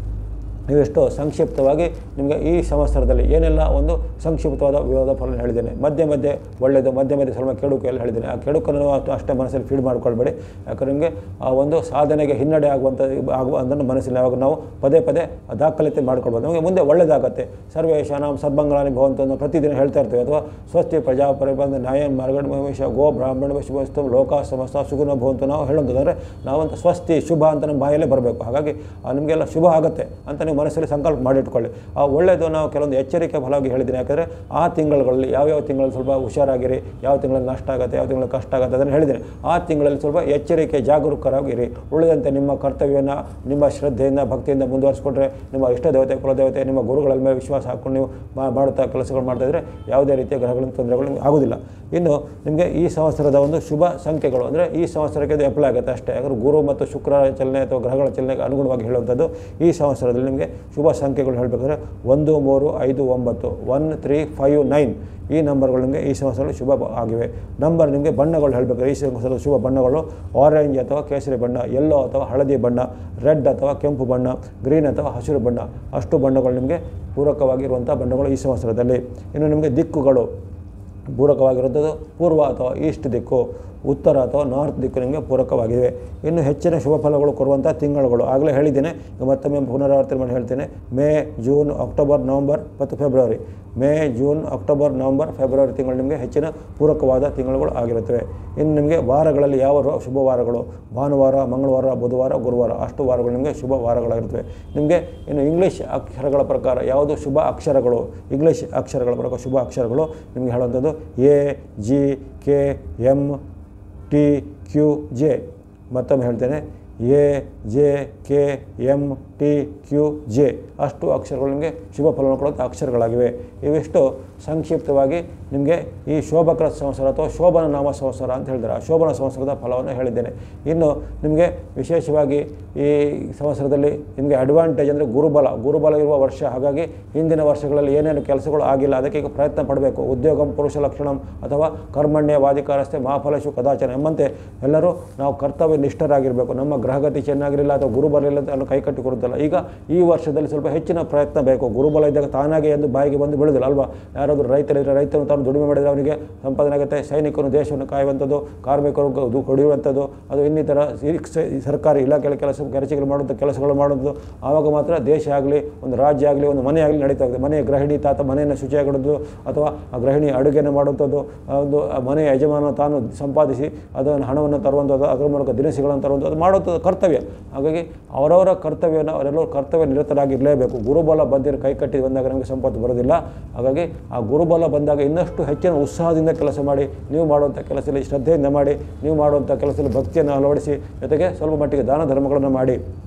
ನೀವೆಷ್ಟು ಸಂಕ್ಷಿಪ್ತವಾಗಿ ನಿಮಗೆ ಈ ಸಂವತ್ಸರದಲ್ಲಿ ಏನೆಲ್ಲ ಒಂದು ಸಂಕ್ಷಿಪ್ತವಾದ ವಿರೋಧ ಫಲ ಹೇಳಿದ್ದೇನೆ. ಮಧ್ಯೆ ಮಧ್ಯೆ ಒಳ್ಳೆಯದು, ಮಧ್ಯೆ ಮಧ್ಯೆ ಸ್ವಲ್ಪ ಕೆಡುಕು ಎಲ್ಲ ಹೇಳಿದ್ದೇನೆ. ಆ ಕೆಡುಕನ್ನು ಅಷ್ಟೇ ಮನಸ್ಸಲ್ಲಿ ಫೀಡ್ ಮಾಡ್ಕೊಳ್ಬೇಡಿ. ಯಾಕಂದರೆ ನಿಮಗೆ ಆ ಒಂದು ಸಾಧನೆಗೆ ಹಿನ್ನಡೆ ಆಗುವಂಥ ಆಗುವ ಅದನ್ನು ಮನಸ್ಸಲ್ಲಿ ಯಾವಾಗ ನಾವು ಪದೇ ಪದೇ ದಾಖಲಾತಿ ಮಾಡ್ಕೊಳ್ಬೋದು. ನಮಗೆ ಮುಂದೆ ಒಳ್ಳೆಯದಾಗುತ್ತೆ. ಸರ್ವೇಶಾನಾಂ ಸದ್ಮಂಗಲಾನಿ ಭವಂತು ಪ್ರತಿದಿನ ಹೇಳ್ತಾ ಇರ್ತೀವಿ. ಅಥವಾ ಸ್ವಸ್ತಿ ಪ್ರಜಾಪರಿಬಂಧ ನ್ಯಾಯನ್ ಮಾರ್ಗಣ ಭವಿಷ್ಯ ಗೋ ಬ್ರಾಹ್ಮಣ ಶುಭಸ್ತು ಲೋಕ ಸಮಸ್ತ ಸುಗುಣ ಭವಂತು ನಾವು ಹೇಳುವಂಥದ್ದು. ಅಂದರೆ ನಾವಂತ ಸ್ವಸ್ತಿ ಶುಭ ಅಂತ ನಮ್ಮ ಬಾಯಲ್ಲೇ ಬರಬೇಕು. ಹಾಗಾಗಿ ನಿಮಗೆಲ್ಲ ಶುಭ ಆಗುತ್ತೆ ಅಂತ ನೀವು ಮನಸ್ಸಲ್ಲಿ ಸಂಕಲ್ಪ ಮಾಡಿಟ್ಕೊಳ್ಳಿ. ಆ ಒಳ್ಳೆಯದು ನಾವು ಕೆಲವೊಂದು ಎಚ್ಚರಿಕೆ ಫಲವಾಗಿ ಹೇಳಿದ್ದೀನಿ. ಯಾಕಂದರೆ ಆ ತಿಂಗಳುಗಳಲ್ಲಿ ಯಾವ್ಯಾವ ತಿಂಗಳಲ್ಲಿ ಸ್ವಲ್ಪ ಹುಷಾರಾಗಿರಿ, ಯಾವ ತಿಂಗಳಲ್ಲಿ ನಷ್ಟ ಆಗುತ್ತೆ, ಯಾವ ತಿಂಗಳಲ್ಲಿ ಕಷ್ಟ ಆಗುತ್ತೆ ಅದನ್ನು ಹೇಳಿದ್ದೀನಿ. ಆ ತಿಂಗಳಲ್ಲಿ ಸ್ವಲ್ಪ ಎಚ್ಚರಿಕೆ ಜಾಗರೂಕರಾಗಿರಿ. ಉಳಿದಂತೆ ನಿಮ್ಮ ಕರ್ತವ್ಯನ ನಿಮ್ಮ ಶ್ರದ್ಧೆಯಿಂದ ಭಕ್ತಿಯಿಂದ ಮುಂದುವರಿಸ್ಕೊಂಡ್ರೆ ನಿಮ್ಮ ಇಷ್ಟ ದೇವತೆ, ಕುಲದೇವತೆ, ನಿಮ್ಮ ಗುರುಗಳ ಮೇಲೆ ವಿಶ್ವಾಸ ಹಾಕ್ಕೊಂಡು ನೀವು ಮಾಡುತ್ತಾ ಕೆಲಸಗಳು ಮಾಡ್ತಾಯಿದ್ರೆ ಯಾವುದೇ ರೀತಿಯ ಗ್ರಹಗಳಿಂದ ತೊಂದರೆಗಳು ಆಗೋದಿಲ್ಲ. ಇನ್ನು ನಿಮಗೆ ಈ ಸಂವತ್ಸರದ ಒಂದು ಶುಭ ಸಂಖ್ಯೆಗಳು ಅಂದರೆ ಈ ಸಂವತ್ಸರಕ್ಕೆ ಅದು ಅಪ್ಲೈ ಆಗುತ್ತೆ ಅಷ್ಟೇ. ಯಾಕಂದರೆ ಗುರು ಮತ್ತು ಶುಕ್ರ ಚಲನೆ ಅಥವಾ ಗ್ರಹಗಳ ಚಲನೆಗೆ ಅನುಗುಣವಾಗಿ ಹೇಳುವಂಥದ್ದು. ಈ ಸಂವತ್ಸರದಲ್ಲಿ ನಿಮಗೆ ಶುಭ ಸಂಖ್ಯೆಗಳು ಹೇಳಬೇಕಾದ್ರೆ ಒಂದು, ಮೂರು, ಐದು, ಒಂಬತ್ತು, ಒನ್ ತ್ರೀ ಫೈವ್ ನೈನ್ ಈ ನಂಬರ್ಗಳು ನಿಮಗೆ ಈ ಸಂವತ್ಸರದಲ್ಲಿ ಶುಭ ಆಗಿವೆ. ನಂಬರ್ ನಿಮಗೆ ಬಣ್ಣಗಳು ಹೇಳಬೇಕಾದ್ರೆ ಈ ಸಂವತ್ಸರದ ಶುಭ ಬಣ್ಣಗಳು ಆರೆಂಜ್ ಅಥವಾ ಕೇಸರಿ ಬಣ್ಣ, ಯೆಲ್ಲೋ ಅಥವಾ ಹಳದಿ ಬಣ್ಣ, ರೆಡ್ ಅಥವಾ ಕೆಂಪು ಬಣ್ಣ, ಗ್ರೀನ್ ಅಥವಾ ಹಸಿರು ಬಣ್ಣ. ಅಷ್ಟು ಬಣ್ಣಗಳು ನಿಮಗೆ ಪೂರಕವಾಗಿರುವಂಥ ಬಣ್ಣಗಳು ಈ ಸಂವತ್ಸರದಲ್ಲಿ. ಇನ್ನು ನಿಮಗೆ ದಿಕ್ಕುಗಳು ಪೂರಕವಾಗಿರುವಂಥದ್ದು ಪೂರ್ವ ಅಥವಾ ಈಸ್ಟ್ ದಿಕ್ಕು, ಉತ್ತರ ಅಥವಾ ನಾರ್ತ್ ದಿಕ್ಕು ನಿಮಗೆ ಪೂರಕವಾಗಿವೆ. ಇನ್ನು ಹೆಚ್ಚಿನ ಶುಭ ಫಲಗಳು ಕೊಡುವಂಥ ತಿಂಗಳುಗಳು ಆಗಲೇ ಹೇಳಿದ್ದೇನೆ, ಮತ್ತೊಮ್ಮೆ ಪುನರಾವರ್ತನೆ ಮಾಡಿ ಹೇಳ್ತೇನೆ. ಮೇ, ಜೂನ್, ಅಕ್ಟೋಬರ್, ನವಂಬರ್ ಮತ್ತು February. May, June, October, November, February ತಿಂಗಳು ನಿಮಗೆ ಹೆಚ್ಚಿನ ಪೂರಕವಾದ ತಿಂಗಳುಗಳು ಆಗಿರುತ್ತವೆ. ಇನ್ನು ನಿಮಗೆ ವಾರಗಳಲ್ಲಿ ಯಾವ ಶುಭ ವಾರಗಳು? ಭಾನುವಾರ, ಮಂಗಳವಾರ, ಬುಧವಾರ, ಗುರುವಾರ ಅಷ್ಟು ವಾರಗಳು ನಿಮಗೆ ಶುಭ ವಾರಗಳಾಗಿರ್ತವೆ. ನಿಮಗೆ ಇನ್ನು ಇಂಗ್ಲೀಷ್ ಅಕ್ಷರಗಳ ಪ್ರಕಾರ ಯಾವುದು ಶುಭ ಅಕ್ಷರಗಳು? ಇಂಗ್ಲೀಷ್ ಅಕ್ಷರಗಳ ಪ್ರಕಾರ ಶುಭ ಅಕ್ಷರಗಳು ನಿಮಗೆ ಹೇಳುವಂಥದ್ದು A, G, K, M, T, Q, J. ಮತ್ತೊಮ್ಮೆ ಹೇಳ್ತೇನೆ, A, J, K, M, T, Q, J ಅಷ್ಟು ಅಕ್ಷರಗಳು ನಿಮಗೆ ಶುಭ ಫಲವನ್ನು ಕೊಡುವಂಥ ಅಕ್ಷರಗಳಾಗಿವೆ. ಇವಿಷ್ಟು ಸಂಕ್ಷಿಪ್ತವಾಗಿ ನಿಮಗೆ ಈ ಶೋಭಕೃತ ಸಂವತ್ಸರ ಅಥವಾ ಶೋಭನ ನಾಮ ಸಂವತ್ಸರ ಅಂತ ಹೇಳಿದ್ದಾರೆ. ಆ ಶೋಭನ ಸಂವತ್ಸರದ ಫಲವನ್ನು ಹೇಳಿದ್ದೇನೆ. ಇನ್ನು ನಿಮಗೆ ವಿಶೇಷವಾಗಿ ಈ ಸಂವತ್ಸರದಲ್ಲಿ ನಿಮಗೆ ಅಡ್ವಾಂಟೇಜ್ ಅಂದರೆ ಗುರುಬಲ ಗುರುಬಲ ಇರುವ ವರ್ಷ. ಹಾಗಾಗಿ ಹಿಂದಿನ ವರ್ಷಗಳಲ್ಲಿ ಏನೇನು ಕೆಲಸಗಳು ಆಗಿಲ್ಲ ಅದಕ್ಕೆ ಈಗ ಪ್ರಯತ್ನ ಪಡಬೇಕು. ಉದ್ಯೋಗಂ ಪುರುಷ ಲಕ್ಷಣಂ ಅಥವಾ ಕರ್ಮಣ್ಯ ವಾದಿಕಾರಸ್ಥೆ ಮಹಾಫಲೇಶು ಕದಾಚನ ಎಂಬಂತೆ ಎಲ್ಲರೂ ನಾವು ಕರ್ತವ್ಯ ನಿಷ್ಠರಾಗಿರಬೇಕು. ನಮ್ಮ ಗ್ರಹಗತಿ ಚೆನ್ನಾಗಿರಲಿಲ್ಲ ಅಥವಾ ಗುರುಬಲ ಇಲ್ಲ ಅಂತ ಕೈ ಕಟ್ಟಿ ಕೊಡುತ್ತಲ್ಲ. ಈಗ ಈ ವರ್ಷದಲ್ಲಿ ಸ್ವಲ್ಪ ಹೆಚ್ಚಿನ ಪ್ರಯತ್ನ ಬೇಕು. ಗುರುಬಲ ಇದ್ದಾಗ ತಾನಾಗೆ ಎಂದು ಬಾಯಿಗೆ ಬಂದು ಬೀಳುವುದಿಲ್ಲ ಅಲ್ವಾ? ಯಾರಾದರೂ ರೈತರಿದ್ದರೆ ರೈತನು ತಾನು ದುಡಿಮೆ ಮಾಡಿದರೆ ಅವನಿಗೆ ಸಂಪಾದನೆ ಆಗುತ್ತೆ. ಸೈನಿಕರು ದೇಶವನ್ನು ಕಾಯುವಂಥದ್ದು, ಕಾರ್ಮಿಕರು ಹೊಡೆಯುವಂಥದ್ದು, ಅದು ಇನ್ನಿತರ ಸರ್ಕಾರಿ ಇಲಾಖೆಗಳ ಕೆಲಸ ಕೆಲಸಗಳು ಮಾಡುವಂಥ ಕೆಲಸಗಳು ಮಾಡುವಂಥದ್ದು. ಆವಾಗ ಮಾತ್ರ ದೇಶ ಆಗಲಿ ಒಂದು ರಾಜ್ಯ ಆಗಲಿ ಒಂದು ಮನೆ ಆಗಲಿ ನಡೀತಾ ಇದೆ. ಮನೆಯ ಗೃಹಿಣಿ ತಾತ ಮನೆಯನ್ನು ಶುಚಿಯಾಗಿಡೋದು ಅಥವಾ ಆ ಗೃಹಿಣಿ ಅಡುಗೆಯನ್ನು ಮಾಡುವಂಥದ್ದು, ಒಂದು ಮನೆಯ ಯಜಮಾನ ತಾನು ಸಂಪಾದಿಸಿ ಅದನ್ನು ಹಣವನ್ನು ತರುವಂಥದ್ದು, ಅದರ ಮೂಲಕ ದಿನಸಿಗಳನ್ನು ತರುವಂಥದ್ದು ಮಾಡುವಂಥದ್ದು ಕರ್ತವ್ಯ. ಹಾಗಾಗಿ ಅವರವರ ಕರ್ತವ್ಯನ ಅವರೆಲ್ಲರೂ ಕರ್ತವ್ಯ ನಿರತರಾಗಿರಲೇಬೇಕು. ಗುರುಬಲ ಬಂದಿರೋ ಕೈ ಕಟ್ಟಿ ಬಂದಾಗ ನಮಗೆ ಸಂಪತ್ತು ಬರೋದಿಲ್ಲ. ಹಾಗಾಗಿ ಆ ಗುರುಬಲ ಬಂದಾಗ ಇನ್ನಷ್ಟು ಹೆಚ್ಚಿನ ಉತ್ಸಾಹದಿಂದ ಕೆಲಸ ಮಾಡಿ, ನೀವು ಮಾಡುವಂಥ ಕೆಲಸದಲ್ಲಿ ಶ್ರದ್ಧೆಯಿಂದ ಮಾಡಿ, ನೀವು ಮಾಡುವಂಥ ಕೆಲಸದಲ್ಲಿ ಭಕ್ತಿಯನ್ನು ಅಳವಡಿಸಿ, ಜೊತೆಗೆ ಸ್ವಲ್ಪ ಮಟ್ಟಿಗೆ ದಾನ ಧರ್ಮಗಳನ್ನು ಮಾಡಿ.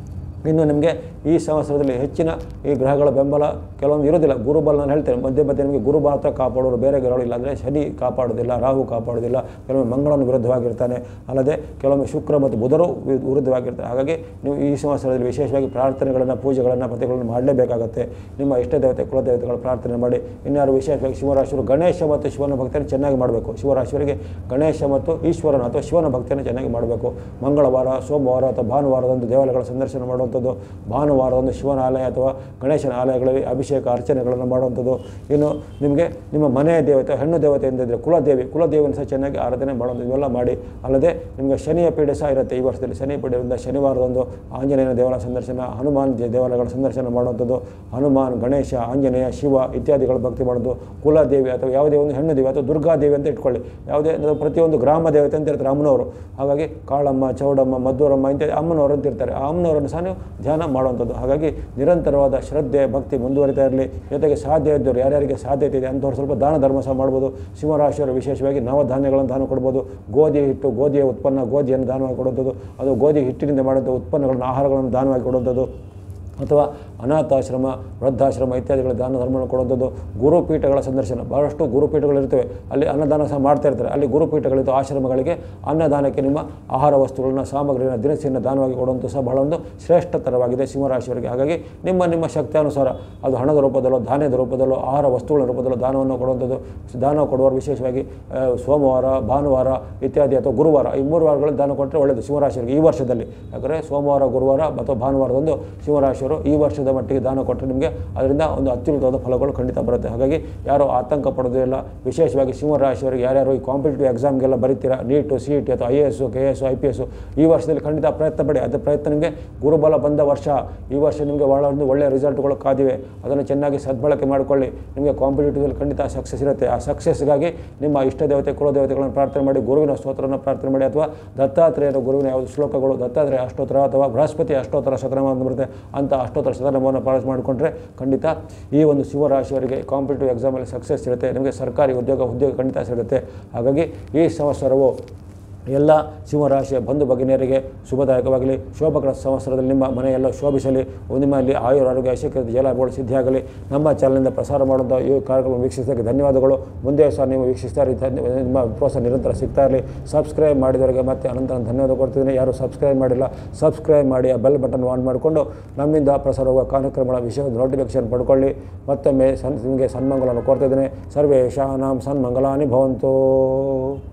ಇನ್ನು ನಿಮಗೆ ಈ ಸಂವತ್ಸರದಲ್ಲಿ ಹೆಚ್ಚಿನ ಈ ಗ್ರಹಗಳ ಬೆಂಬಲ ಕೆಲವೊಂದು ಇರೋದಿಲ್ಲ. ಗುರುಬಲ ನಾನು ಹೇಳ್ತೇನೆ, ಮಧ್ಯೆ ಮಧ್ಯೆ ನಿಮಗೆ ಗುರು ಮಾತ್ರ ಕಾಪಾಡೋರು, ಬೇರೆ ಗ್ರಹಗಳು ಇಲ್ಲ. ಅಂದರೆ ಶನಿ ಕಾಪಾಡೋದಿಲ್ಲ, ರಾಹು ಕಾಪಾಡೋದಿಲ್ಲ, ಕೆಲವೊಮ್ಮೆ ಮಂಗಳನ ವಿರುದ್ಧವಾಗಿರ್ತಾನೆ, ಅಲ್ಲದೆ ಕೆಲವೊಮ್ಮೆ ಶುಕ್ರ ಮತ್ತು ಬುಧರು ವಿರುದ್ಧವಾಗಿರ್ತಾರೆ. ಹಾಗಾಗಿ ನೀವು ಈ ಸಂವತ್ಸರದಲ್ಲಿ ವಿಶೇಷವಾಗಿ ಪ್ರಾರ್ಥನೆಗಳನ್ನು, ಪೂಜೆಗಳನ್ನು, ಪ್ರತಿಗಳನ್ನು ಮಾಡಲೇಬೇಕಾಗುತ್ತೆ. ನಿಮ್ಮ ಇಷ್ಟ ದೇವತೆ, ಕುಲದೇವತೆಗಳ ಪ್ರಾರ್ಥನೆ ಮಾಡಿ. ಇನ್ಯಾರು ವಿಶೇಷವಾಗಿ ಶಿವರಾಶಿಯವರು ಗಣೇಶ ಮತ್ತು ಶಿವನ ಭಕ್ತಿಯನ್ನು ಚೆನ್ನಾಗಿ ಮಾಡಬೇಕು. ಶಿವರಾಶಿಯವರಿಗೆ ಗಣೇಶ ಮತ್ತು ಈಶ್ವರನ ಅಥವಾ ಶಿವನ ಭಕ್ತಿಯನ್ನು ಚೆನ್ನಾಗಿ ಮಾಡಬೇಕು. ಮಂಗಳವಾರ, ಸೋಮವಾರ ಅಥವಾ ಭಾನುವಾರದಂದು ದೇವಾಲಯಗಳ ಸಂದರ್ಶನ ಮಾಡುವಂಥದ್ದು, ಭಾನುವಾರದಂದು ಶಿವನ ಆಲಯ ಅಥವಾ ಗಣೇಶನ ಆಲಯಗಳಲ್ಲಿ ಅಭಿಷೇಕ ಅರ್ಚನೆಗಳನ್ನು ಮಾಡುವಂಥದ್ದು. ಇನ್ನು ನಿಮಗೆ ನಿಮ್ಮ ಮನೆಯ ದೇವತೆ, ಹೆಣ್ಣು ದೇವತೆ ಎಂದಿದ್ದರೆ ಕುಲದೇವಿ, ಕುಲದೇವಿಯನ್ನು ಸಹ ಚೆನ್ನಾಗಿ ಆರಾಧನೆ ಮಾಡುವಂಥದ್ದು, ಇವೆಲ್ಲ ಮಾಡಿ. ಅಲ್ಲದೆ ನಿಮಗೆ ಶನಿಯ ಪೀಡೆ ಸಹ ಇರುತ್ತೆ ಈ ವರ್ಷದಲ್ಲಿ. ಶನಿ ಪೀಡೆಯಿಂದ ಶನಿವಾರದಂದು ಆಂಜನೇಯನ ದೇವಾಲಯ ಸಂದರ್ಶನ, ಹನುಮಾನ್ ದೇವಾಲಯಗಳ ಸಂದರ್ಶನ ಮಾಡುವಂಥದ್ದು. ಹನುಮಾನ್, ಗಣೇಶ, ಆಂಜನೇಯ, ಶಿವ ಇತ್ಯಾದಿಗಳ ಭಕ್ತಿ ಮಾಡೋದು. ಕುಲದೇವಿ ಅಥವಾ ಯಾವುದೇ ಒಂದು ಹೆಣ್ಣು ದೇವಿ ಅಥವಾ ದುರ್ಗಾದೇವಿ ಅಂತ ಇಟ್ಕೊಳ್ಳಿ. ಯಾವುದೇ ಪ್ರತಿಯೊಂದು ಗ್ರಾಮ ದೇವತೆ ಅಂತ ಇರ್ತಾರೆ ಅಮ್ಮನವರು. ಹಾಗಾಗಿ ಕಾಳಮ್ಮ, ಚೌಡಮ್ಮ, ಮದ್ದೂರಮ್ಮ ಇಂಥ ಅಮ್ಮನವರು ಅಂತ ಇರ್ತಾರೆ. ಆ ಅಮ್ಮನವರನ್ನು ಸಹ ನೀವು ಧ್ಯಾನ ಮಾಡುವಂಥದ್ದು. ಹಾಗಾಗಿ ನಿರಂತರವಾದ ಶ್ರದ್ಧೆ, ಭಕ್ತಿ ಮುಂದುವರಿತಾ ಇರಲಿ. ಜೊತೆಗೆ ಸಾಧ್ಯ ಇದ್ದವರು ಯಾರ್ಯಾರಿಗೆ ಸಾಧ್ಯತೆ ಇದೆ ಅಂಥವ್ರು ಸ್ವಲ್ಪ ದಾನ ಧರ್ಮ ಸಹ ಮಾಡ್ಬೋದು. ಶಿವರಾಶಿಯವರು ವಿಶೇಷವಾಗಿ ನವಧಾನ್ಯಗಳನ್ನು ದಾನ ಕೊಡ್ಬೋದು. ಗೋಧಿ ಹಿಟ್ಟು, ಗೋಧಿಯ ಉತ್ಪನ್ನ, ಗೋಧಿಯನ್ನು ದಾನವಾಗಿ ಕೊಡುವಂಥದ್ದು, ಅದು ಗೋಧಿ ಹಿಟ್ಟಿನಿಂದ ಮಾಡುವಂಥ ಉತ್ಪನ್ನಗಳನ್ನು, ಆಹಾರಗಳನ್ನು ದಾನವಾಗಿ ಕೊಡುವಂಥದ್ದು, ಅಥವಾ ಅನಾಥಾಶ್ರಮ, ವೃದ್ಧಾಶ್ರಮ ಇತ್ಯಾದಿಗಳ ದಾನ ಧರ್ಮವನ್ನು ಕೊಡುವಂಥದ್ದು. ಗುರುಪೀಠಗಳ ಸಂದರ್ಶನ, ಬಹಳಷ್ಟು ಗುರುಪೀಠಗಳಿರ್ತವೆ, ಅಲ್ಲಿ ಅನ್ನದಾನ ಸಹ ಮಾಡ್ತಾ ಇರ್ತಾರೆ. ಅಲ್ಲಿ ಗುರುಪೀಠಗಳಿದ್ದು ಆಶ್ರಮಗಳಿಗೆ ಅನ್ನದಾನಕ್ಕೆ ನಿಮ್ಮ ಆಹಾರ ವಸ್ತುಗಳನ್ನ, ಸಾಮಗ್ರಿಯನ್ನು, ದಿನಸಿಯನ್ನು ದಾನವಾಗಿ ಕೊಡುವಂಥ ಸಹ ಬಹಳ ಒಂದು ಶ್ರೇಷ್ಠತರವಾಗಿದೆ ಸಿಂಹರಾಶಿಯವರಿಗೆ. ಹಾಗಾಗಿ ನಿಮ್ಮ ನಿಮ್ಮ ಶಕ್ತಿಯಾನುಸಾರ ಅದು ಹಣದ ರೂಪದಲ್ಲೋ, ಧಾನ್ಯದ ರೂಪದಲ್ಲೋ, ಆಹಾರ ವಸ್ತುಗಳ ರೂಪದಲ್ಲೋ ದಾನವನ್ನು ಕೊಡುವಂಥದ್ದು. ದಾನ ಕೊಡುವವರು ವಿಶೇಷವಾಗಿ ಸೋಮವಾರ, ಭಾನುವಾರ ಇತ್ಯಾದಿ ಅಥವಾ ಗುರುವಾರ, ಈ ಮೂರು ವಾರಗಳಲ್ಲಿ ದಾನ ಕೊಟ್ಟರೆ ಒಳ್ಳೆಯದು ಸಿಂಹರಾಶಿಯವರಿಗೆ ಈ ವರ್ಷದಲ್ಲಿ. ಯಾಕಂದರೆ ಸೋಮವಾರ, ಗುರುವಾರ ಅಥವಾ ಭಾನುವಾರದಂದು ಸಿಂಹರಾಶಿಯವರು ಈ ವರ್ಷದ ಮಟ್ಟಿಗೆ ದಾನ ಕೊಟ್ಟರೆ ನಿಮಗೆ ಅದರಿಂದ ಒಂದು ಅತ್ಯುನ್ನತವಾದ ಫಲಗಳು ಖಂಡಿತ ಬರುತ್ತೆ. ಹಾಗಾಗಿ ಯಾರು ಆತಂಕ ಪಡೋದಿಲ್ಲ. ವಿಶೇಷವಾಗಿ ಸಿಂಹರಾಶಿಯವರಿಗೆ ಯಾರ್ಯಾರು ಈ ಕಾಂಪಿಟೇಟಿವ್ ಎಕ್ಸಾಮ್ಗೆಲ್ಲ ಬರೀತೀರಾ, ನೀಟು, ಸಿ ಇ ಟಿ ಅಥವಾ I A S, K A S, I P S, ಈ ವರ್ಷದಲ್ಲಿ ಖಂಡಿತ ಪ್ರಯತ್ನ ಪಡಿ. ಅದು ಪ್ರಯತ್ನ ನಿಮಗೆ ಗುರುಬಲ ಬಂದ ವರ್ಷ. ಈ ವರ್ಷ ನಿಮಗೆ ಭಾಳ ಒಂದು ಒಳ್ಳೆಯ ರಿಸಲ್ಟ್ಗಳು ಕಾದಿವೆ. ಅದನ್ನು ಚೆನ್ನಾಗಿ ಸದ್ಬಳಕೆ ಮಾಡಿಕೊಳ್ಳಿ. ನಿಮಗೆ ಕಾಂಪಿಟೇಟಿವಲ್ಲಿ ಖಂಡಿತ ಸಕ್ಸಸ್ ಇರುತ್ತೆ. ಆ ಸಕ್ಸಸ್ಗಾಗಿ ನಿಮ್ಮ ಇಷ್ಟ ದೇವತೆ, ಕುಲದೇವತೆಗಳನ್ನು ಪ್ರಾರ್ಥನೆ ಮಾಡಿ, ಗುರುವಿನ ಸ್ತೋತ್ರವನ್ನು ಪ್ರಾರ್ಥನೆ ಮಾಡಿ, ಅಥವಾ ದತ್ತಾತ್ರೇಯರ ಗುರುವಿನ ಯಾವುದು ಶ್ಲೋಕಗಳು, ದತ್ತಾತ್ರೇಯ ಅಷ್ಟೋತ್ತರ ಅಥವಾ ಬೃಹಸ್ಪತಿ ಅಷ್ಟೋತ್ತರ ಶತನಾಮ ಬರುತ್ತೆ, ಅಂತ ಅಷ್ಟೋತ್ತರ ಶತನಾಮವನ್ನು ಪಾಲನೆ ಮಾಡಿಕೊಂಡ್ರೆ ಖಂಡಿತ ಈ ಒಂದು ಶಿವರಾಶಿಯವರಿಗೆ ಕಾಂಪಿಟೇಟಿವ್ ಎಕ್ಸಾಮಲ್ಲಿ ಸಕ್ಸಸ್ ಇರುತ್ತೆ. ನಿಮಗೆ ಸರ್ಕಾರಿ ಉದ್ಯೋಗ ಉದ್ಯೋಗ ಖಂಡಿತ ಸಿಗುತ್ತೆ. ಹಾಗಾಗಿ ಈ ಸಂವತ್ಸರವು ಎಲ್ಲ ಸಿಂಹರಾಶಿಯ ಬಂಧು ಭಗಿನಿಯರಿಗೆ ಶುಭದಾಯಕವಾಗಲಿ. ಶೋಭಕರ ಸಂವತ್ಸರದಲ್ಲಿ ನಿಮ್ಮ ಮನೆಯೆಲ್ಲ ಶೋಭಿಸಲಿ. ನಿಮ್ಮಲ್ಲಿ ಆಯುರ, ಆರೋಗ್ಯ, ಐಶ್ವರ್ಯ, ಜಯಲಾಭಗಳು ಸಿದ್ಧಿಯಾಗಲಿ. ನಮ್ಮ ಚಾನಲಿಂದ ಪ್ರಸಾರ ಮಾಡುವಂಥ ಈ ಕಾರ್ಯಕ್ರಮ ವೀಕ್ಷಿಸೋದಕ್ಕೆ ಧನ್ಯವಾದಗಳು. ಮುಂದೆ ಸಹ ನೀವು ವೀಕ್ಷಿಸ್ತಾ ಇರಿ. ನಿಮ್ಮ ಪ್ರೋತ್ಸಾಹ ನಿರಂತರ ಸಿಗ್ತಾ ಇರಲಿ. ಸಬ್ಸ್ಕ್ರೈಬ್ ಮಾಡಿದವರಿಗೆ ಮತ್ತೆ ಅನಂತರ ಧನ್ಯವಾದ ಕೊಡ್ತಿದ್ದೀನಿ. ಯಾರು ಸಬ್ಸ್ಕ್ರೈಬ್ ಮಾಡಿಲ್ಲ, ಸಬ್ಸ್ಕ್ರೈಬ್ ಮಾಡಿ, ಆ ಬೆಲ್ ಬಟನ್ ಆನ್ ಮಾಡಿಕೊಂಡು ನಮ್ಮಿಂದ ಪ್ರಸಾರವಾಗುವ ಕಾರ್ಯಕ್ರಮಗಳ ವಿಷಯದ ನೋಟಿಫಿಕೇಶನ್ ಪಡ್ಕೊಳ್ಳಿ. ಮತ್ತೊಮ್ಮೆ ಸನ್ ನಿಮಗೆ ಸನ್ಮಂಗಲವನ್ನು ಕೋರ್ತಿದ್ದೇನೆ. ಸರ್ವೇಷಾಂ ಸನ್ಮಂಗಲಾನಿ ಭವಂತು.